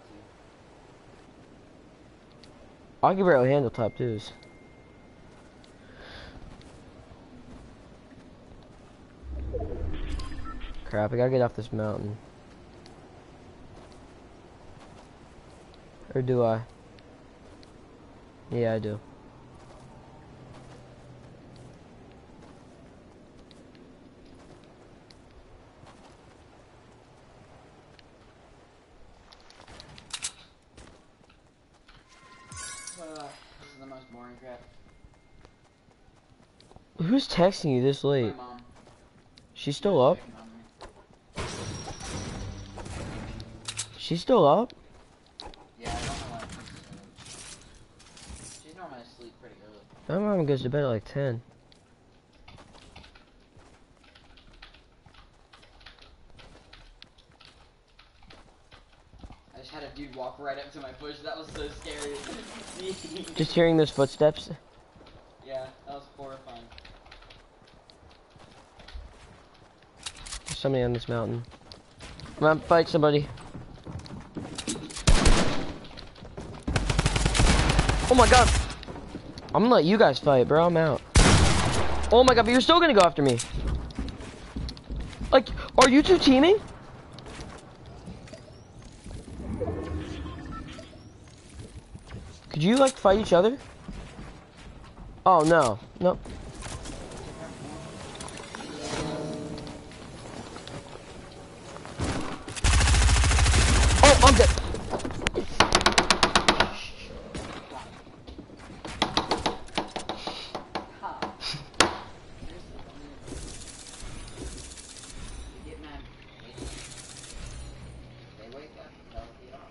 2. I can barely handle top 2s. Crap, I gotta get off this mountain. Or do I? Yeah, I do. This is the most boring crap. Who's texting you this late? My mom. She's still up? She's still up? Yeah, I don't know why. She's normally asleep pretty early. My mom goes to bed at like 10. I just had a dude walk right up to my bush. That was so scary. Just hearing those footsteps. Yeah, that was horrifying. There's somebody on this mountain. Come on, fight somebody. Oh my god! I'm gonna let you guys fight, bro. I'm out. Oh my god, but you're still gonna go after me. Like, are you two teaming? Could you, like, fight each other? Oh, no. Nope. Oh, I'm dead. Get mad. They wake up, they'll get off.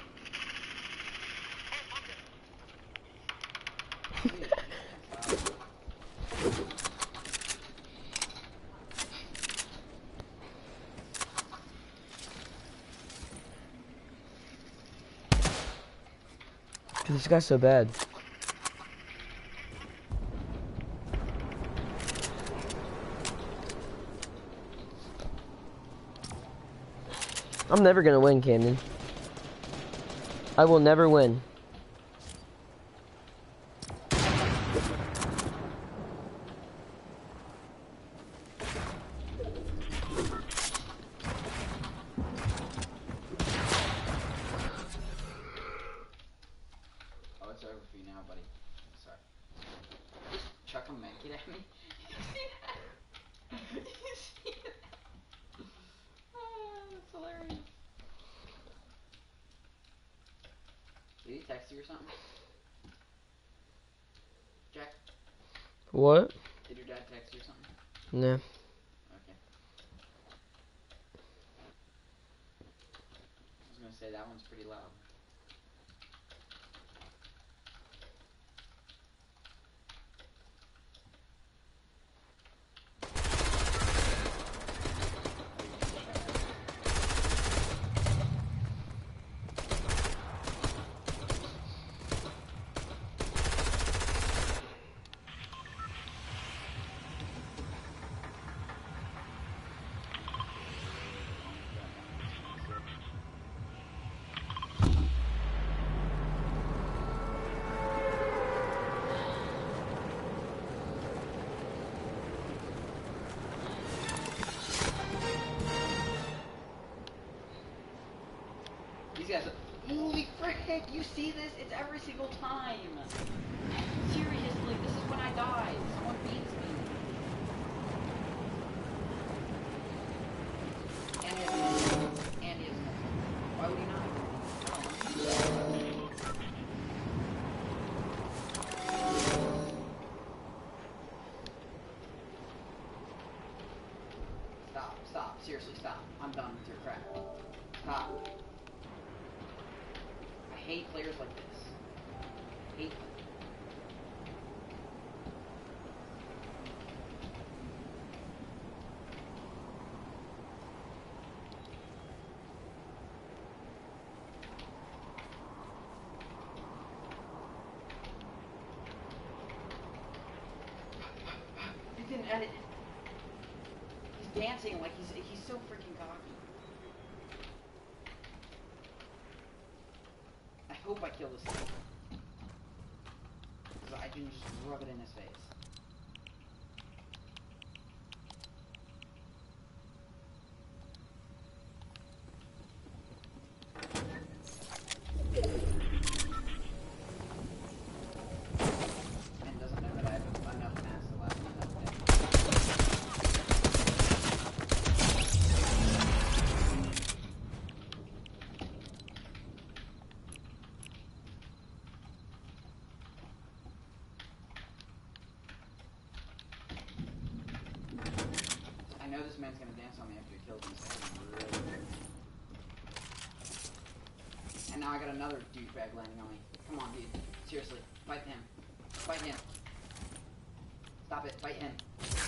Dude, this guy's so bad. I'm never gonna win, Camden. I will never win. Oh, it's over for you now, buddy. Sorry. Chuck a medkit at me? You see that? Oh, that's hilarious. Did he text you or something? Jack, What? did your dad text you or something? Nah. Okay. I was gonna say that one's pretty loud. These guys are... Holy frick! You see this? It's every single time! Seriously, this is when I die. Someone beats me. And he has And he has Why would he not? Stop. Seriously, stop. I'm done with your crap. Stop. I hate players like this. I hate them. He didn't edit. He's dancing like he's so freaking cocky. I hope I kill this thing. Because I can just rub it in his face. And doesn't know that I have enough mass to last another day. I know this man's gonna dance on me after he kills me, so I'm really weird. And now I got another douchebag landing on me. Come on, dude. Seriously, fight him. Fight him. Stop it, fight him.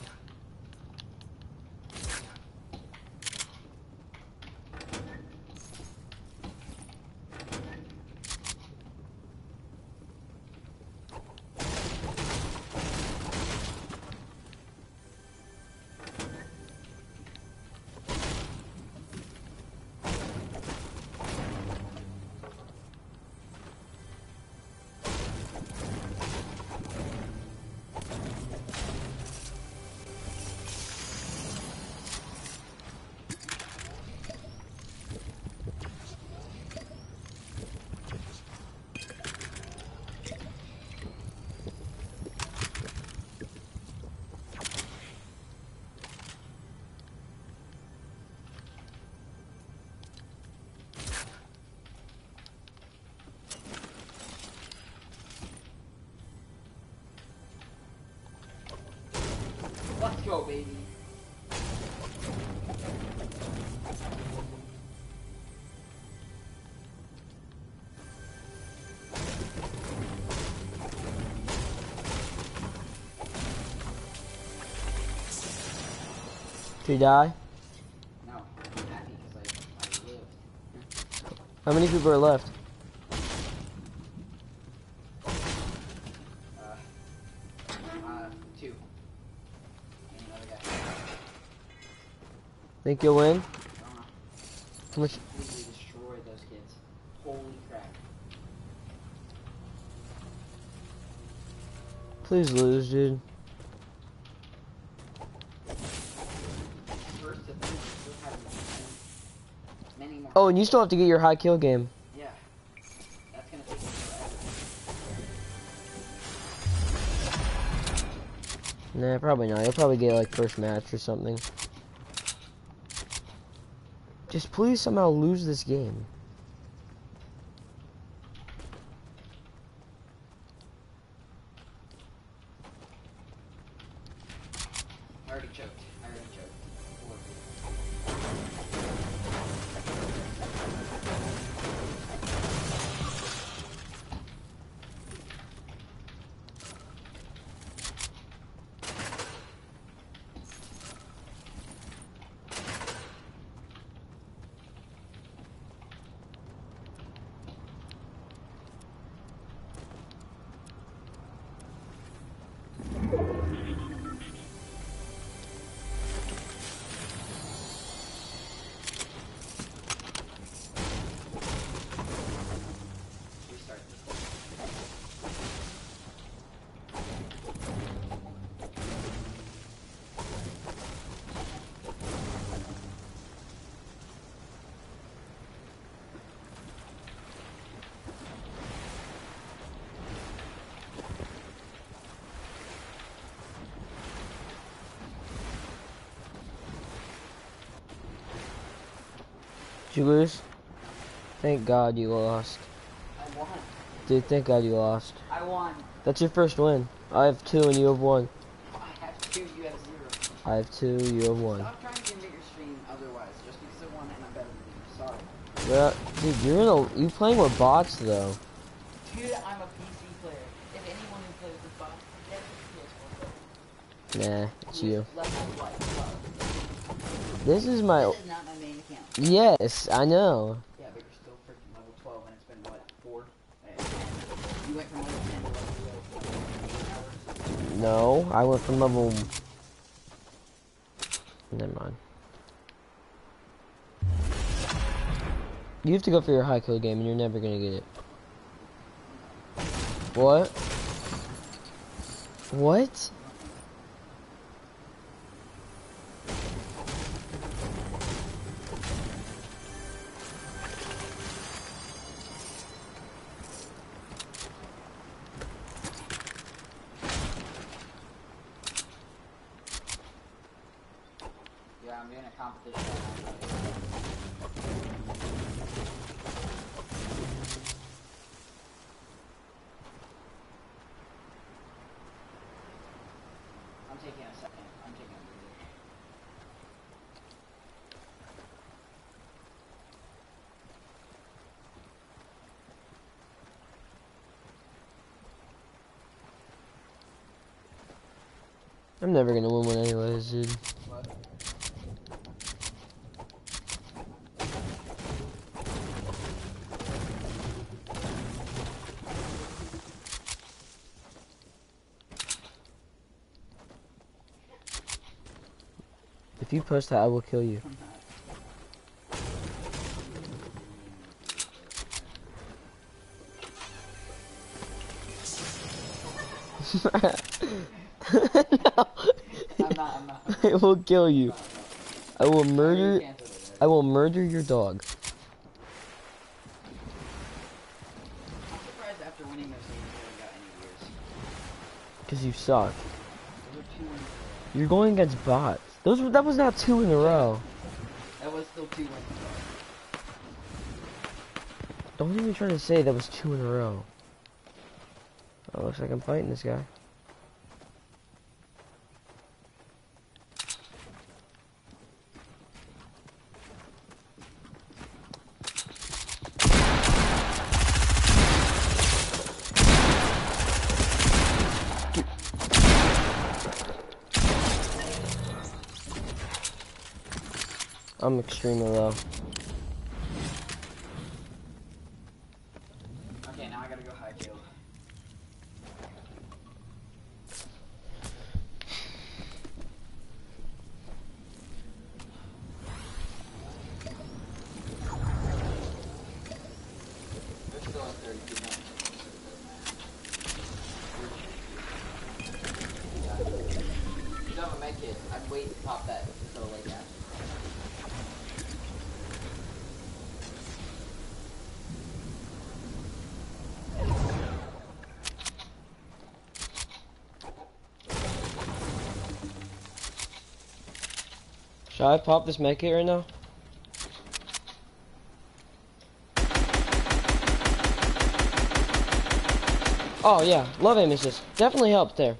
Let's go, baby. Did you die? No, I'm happy because I lived. How many people are left? Two. And another guy. Think you'll win? I don't know. How much? Completely destroyed those kids. Holy crap. Please lose, dude. First to finish, still have many more. Oh, and you still have to get your high kill game. Yeah. That's gonna take me forever. Nah, probably not. You'll probably get like first match or something. Just please somehow lose this game. I already choked. Did you lose? Thank God you lost. I won. Dude, thank God you lost. I won. That's your first win. I have 2 and you have 1. I have 2, you have 0. I have 2, you have 1. Stop trying to get your stream otherwise, just because I won and I'm better than you. Sorry. Yeah, dude, you playing with bots though. Dude, I'm a PC player. If anyone who plays with bots, that's a PS4 player. Nah, it's you. Level what? This is my... This is not my main account. Yes, I know. Yeah, but you're still freaking level 12 and it's been, what, 4? And you went from level 10 to level 12 in 8 hours? No, I went from level... Never mind. You have to go for your high code game and you're never gonna get it. What? What? Yeah, I'm doing a competition. I'm taking a second. I'm taking a breather. I'm never gonna win one anyways, dude. What? If you post that, I will kill you. No. I'm not. I will kill you. I will murder. I will murder your dog. I'm surprised after winning those games you haven't got any years. Cause you suck. There were 2 in a row. You're going against bots. That was not 2 in a row. That was still 2 wins. Don't even try to say that was 2 in a row. Oh, looks like I'm fighting this guy. I'm extremely low. Okay, now I gotta go high kill. There's still at 32 minutes. If you don't have a med kit, I'd wait to pop that until late after. Should I pop this med kit right now? Oh yeah, love aim assist. Definitely helped there.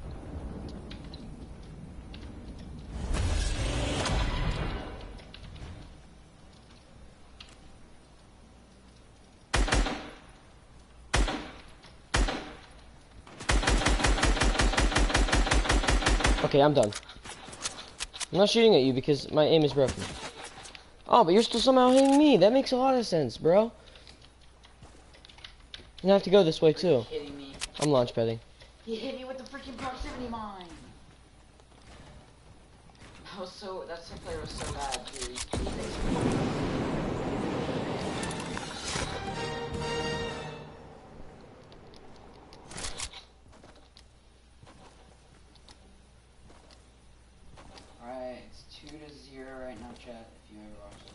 Okay, I'm done. I'm not shooting at you because my aim is broken. Oh, but you're still somehow hitting me. That makes a lot of sense, bro. You have to go this way too. Hitting me. I'm launch padding. He hit me with the freaking proximity mine. That second player was so bad, dude. Alright, it's 2-0 right now, chat, if you ever watch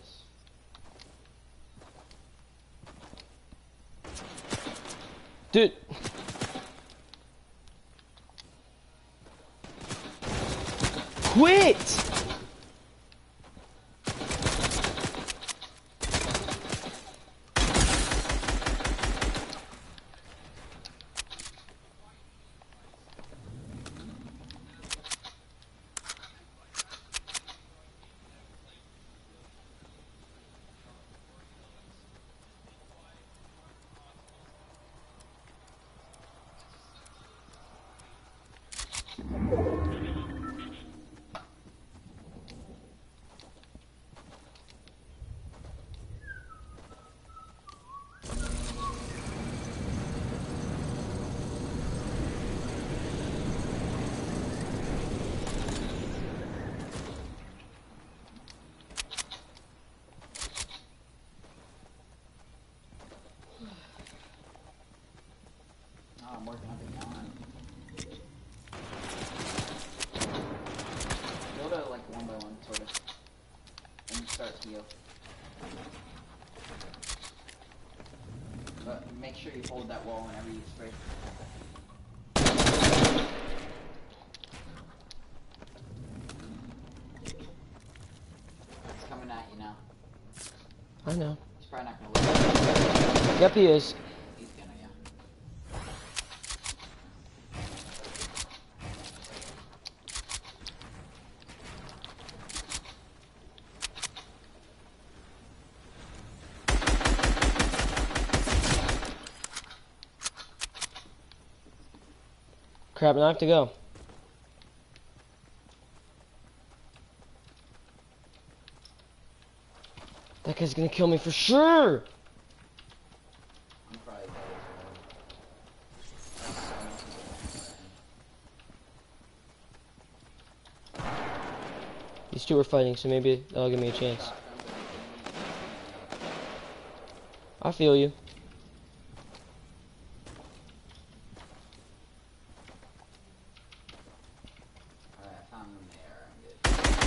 this. Dude. Quit! But make sure you hold that wall whenever you spray. It's coming at you now. I know. He's probably not gonna look. Yep, he is. He's gonna, yeah. Crap, now I have to go. That guy's gonna kill me for sure! I'm probably dead as well. These two are fighting, so maybe that'll give me a chance. I feel you. Alright, I found them there. I'm good.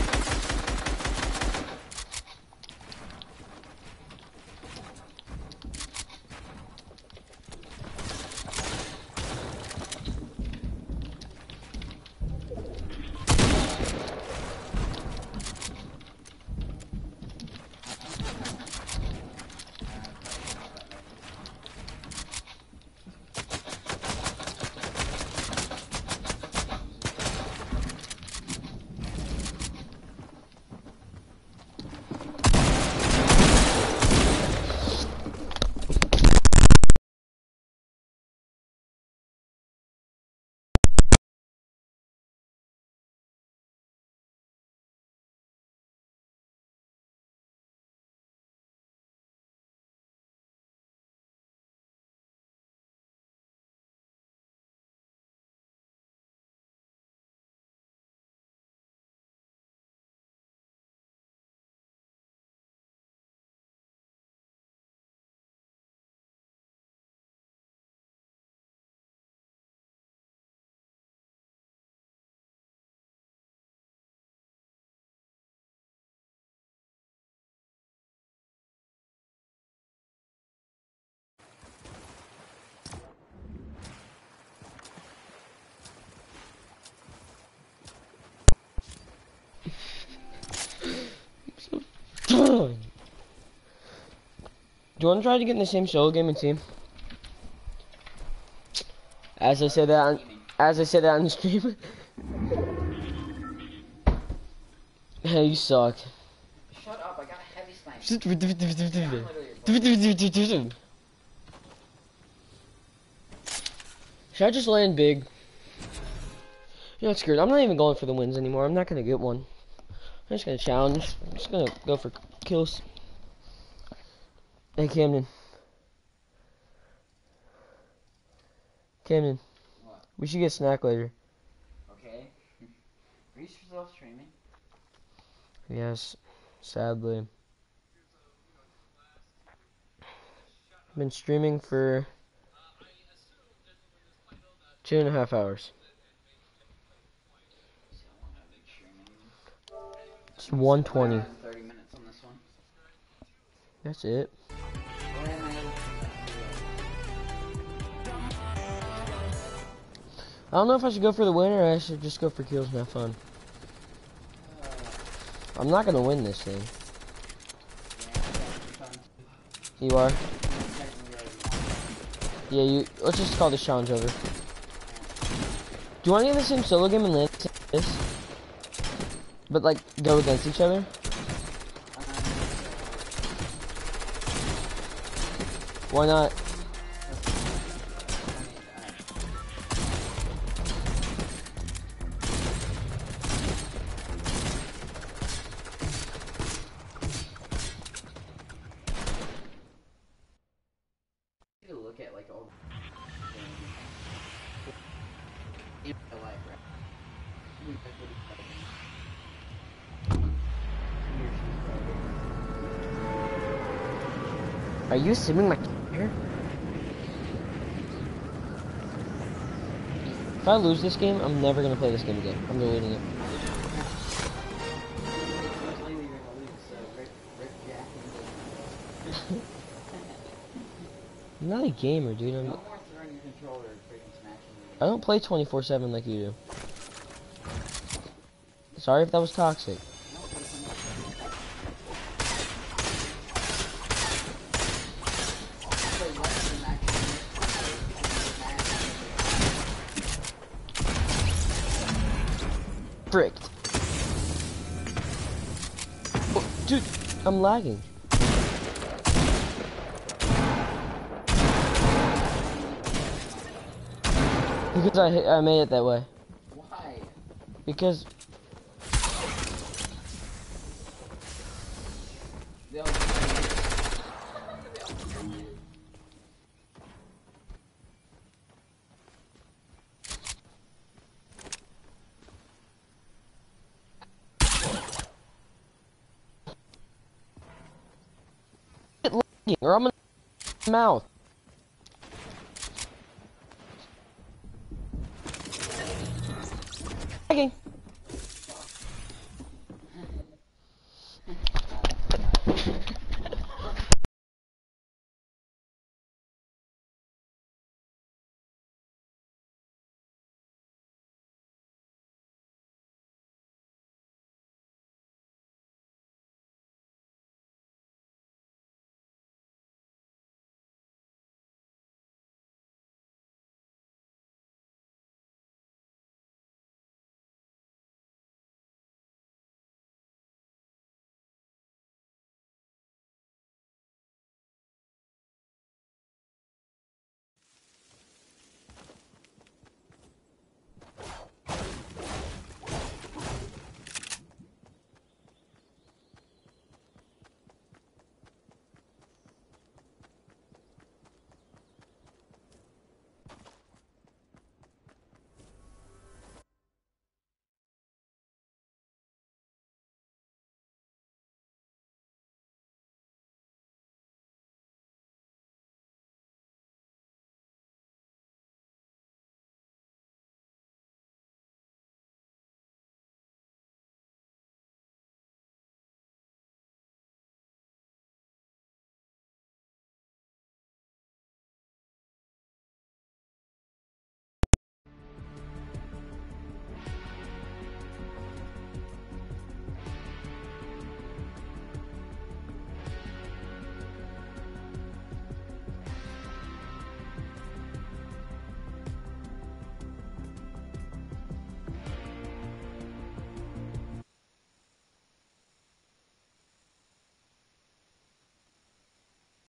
Do you want to try to get in the same solo game and team? As I said that on the stream. Hey, you suck. Shut up, I got a heavy sniper. Should I just land big? You're not scared. I'm not even going for the wins anymore. I'm not gonna get one. I'm just gonna challenge. I'm just gonna go for kills. Hey, Camden. Camden. What? We should get snack later. Okay. Are you still streaming? Yes, sadly. I've been streaming for 2.5 hours. It's 1:20. 30 minutes on this one. That's it. I don't know if I should go for the win or I should just go for kills and have fun. I'm not gonna win this thing. You are? Yeah, you. Let's just call this challenge over. Do you want to get the same solo game and land this? But like, go against each other? Why not? Look at like all in my life, right? Are you simming my hair? If I lose this game, I'm never gonna play this game again. I'm deleting it. I'm not a gamer, dude. No more throwing your controller and freaking smashing I don't play 24/7 like you do. Sorry if that was toxic. Fricked. Oh, dude, I'm lagging. Because I made it that way. Why? Because or I'm gonna mouth. Lagging.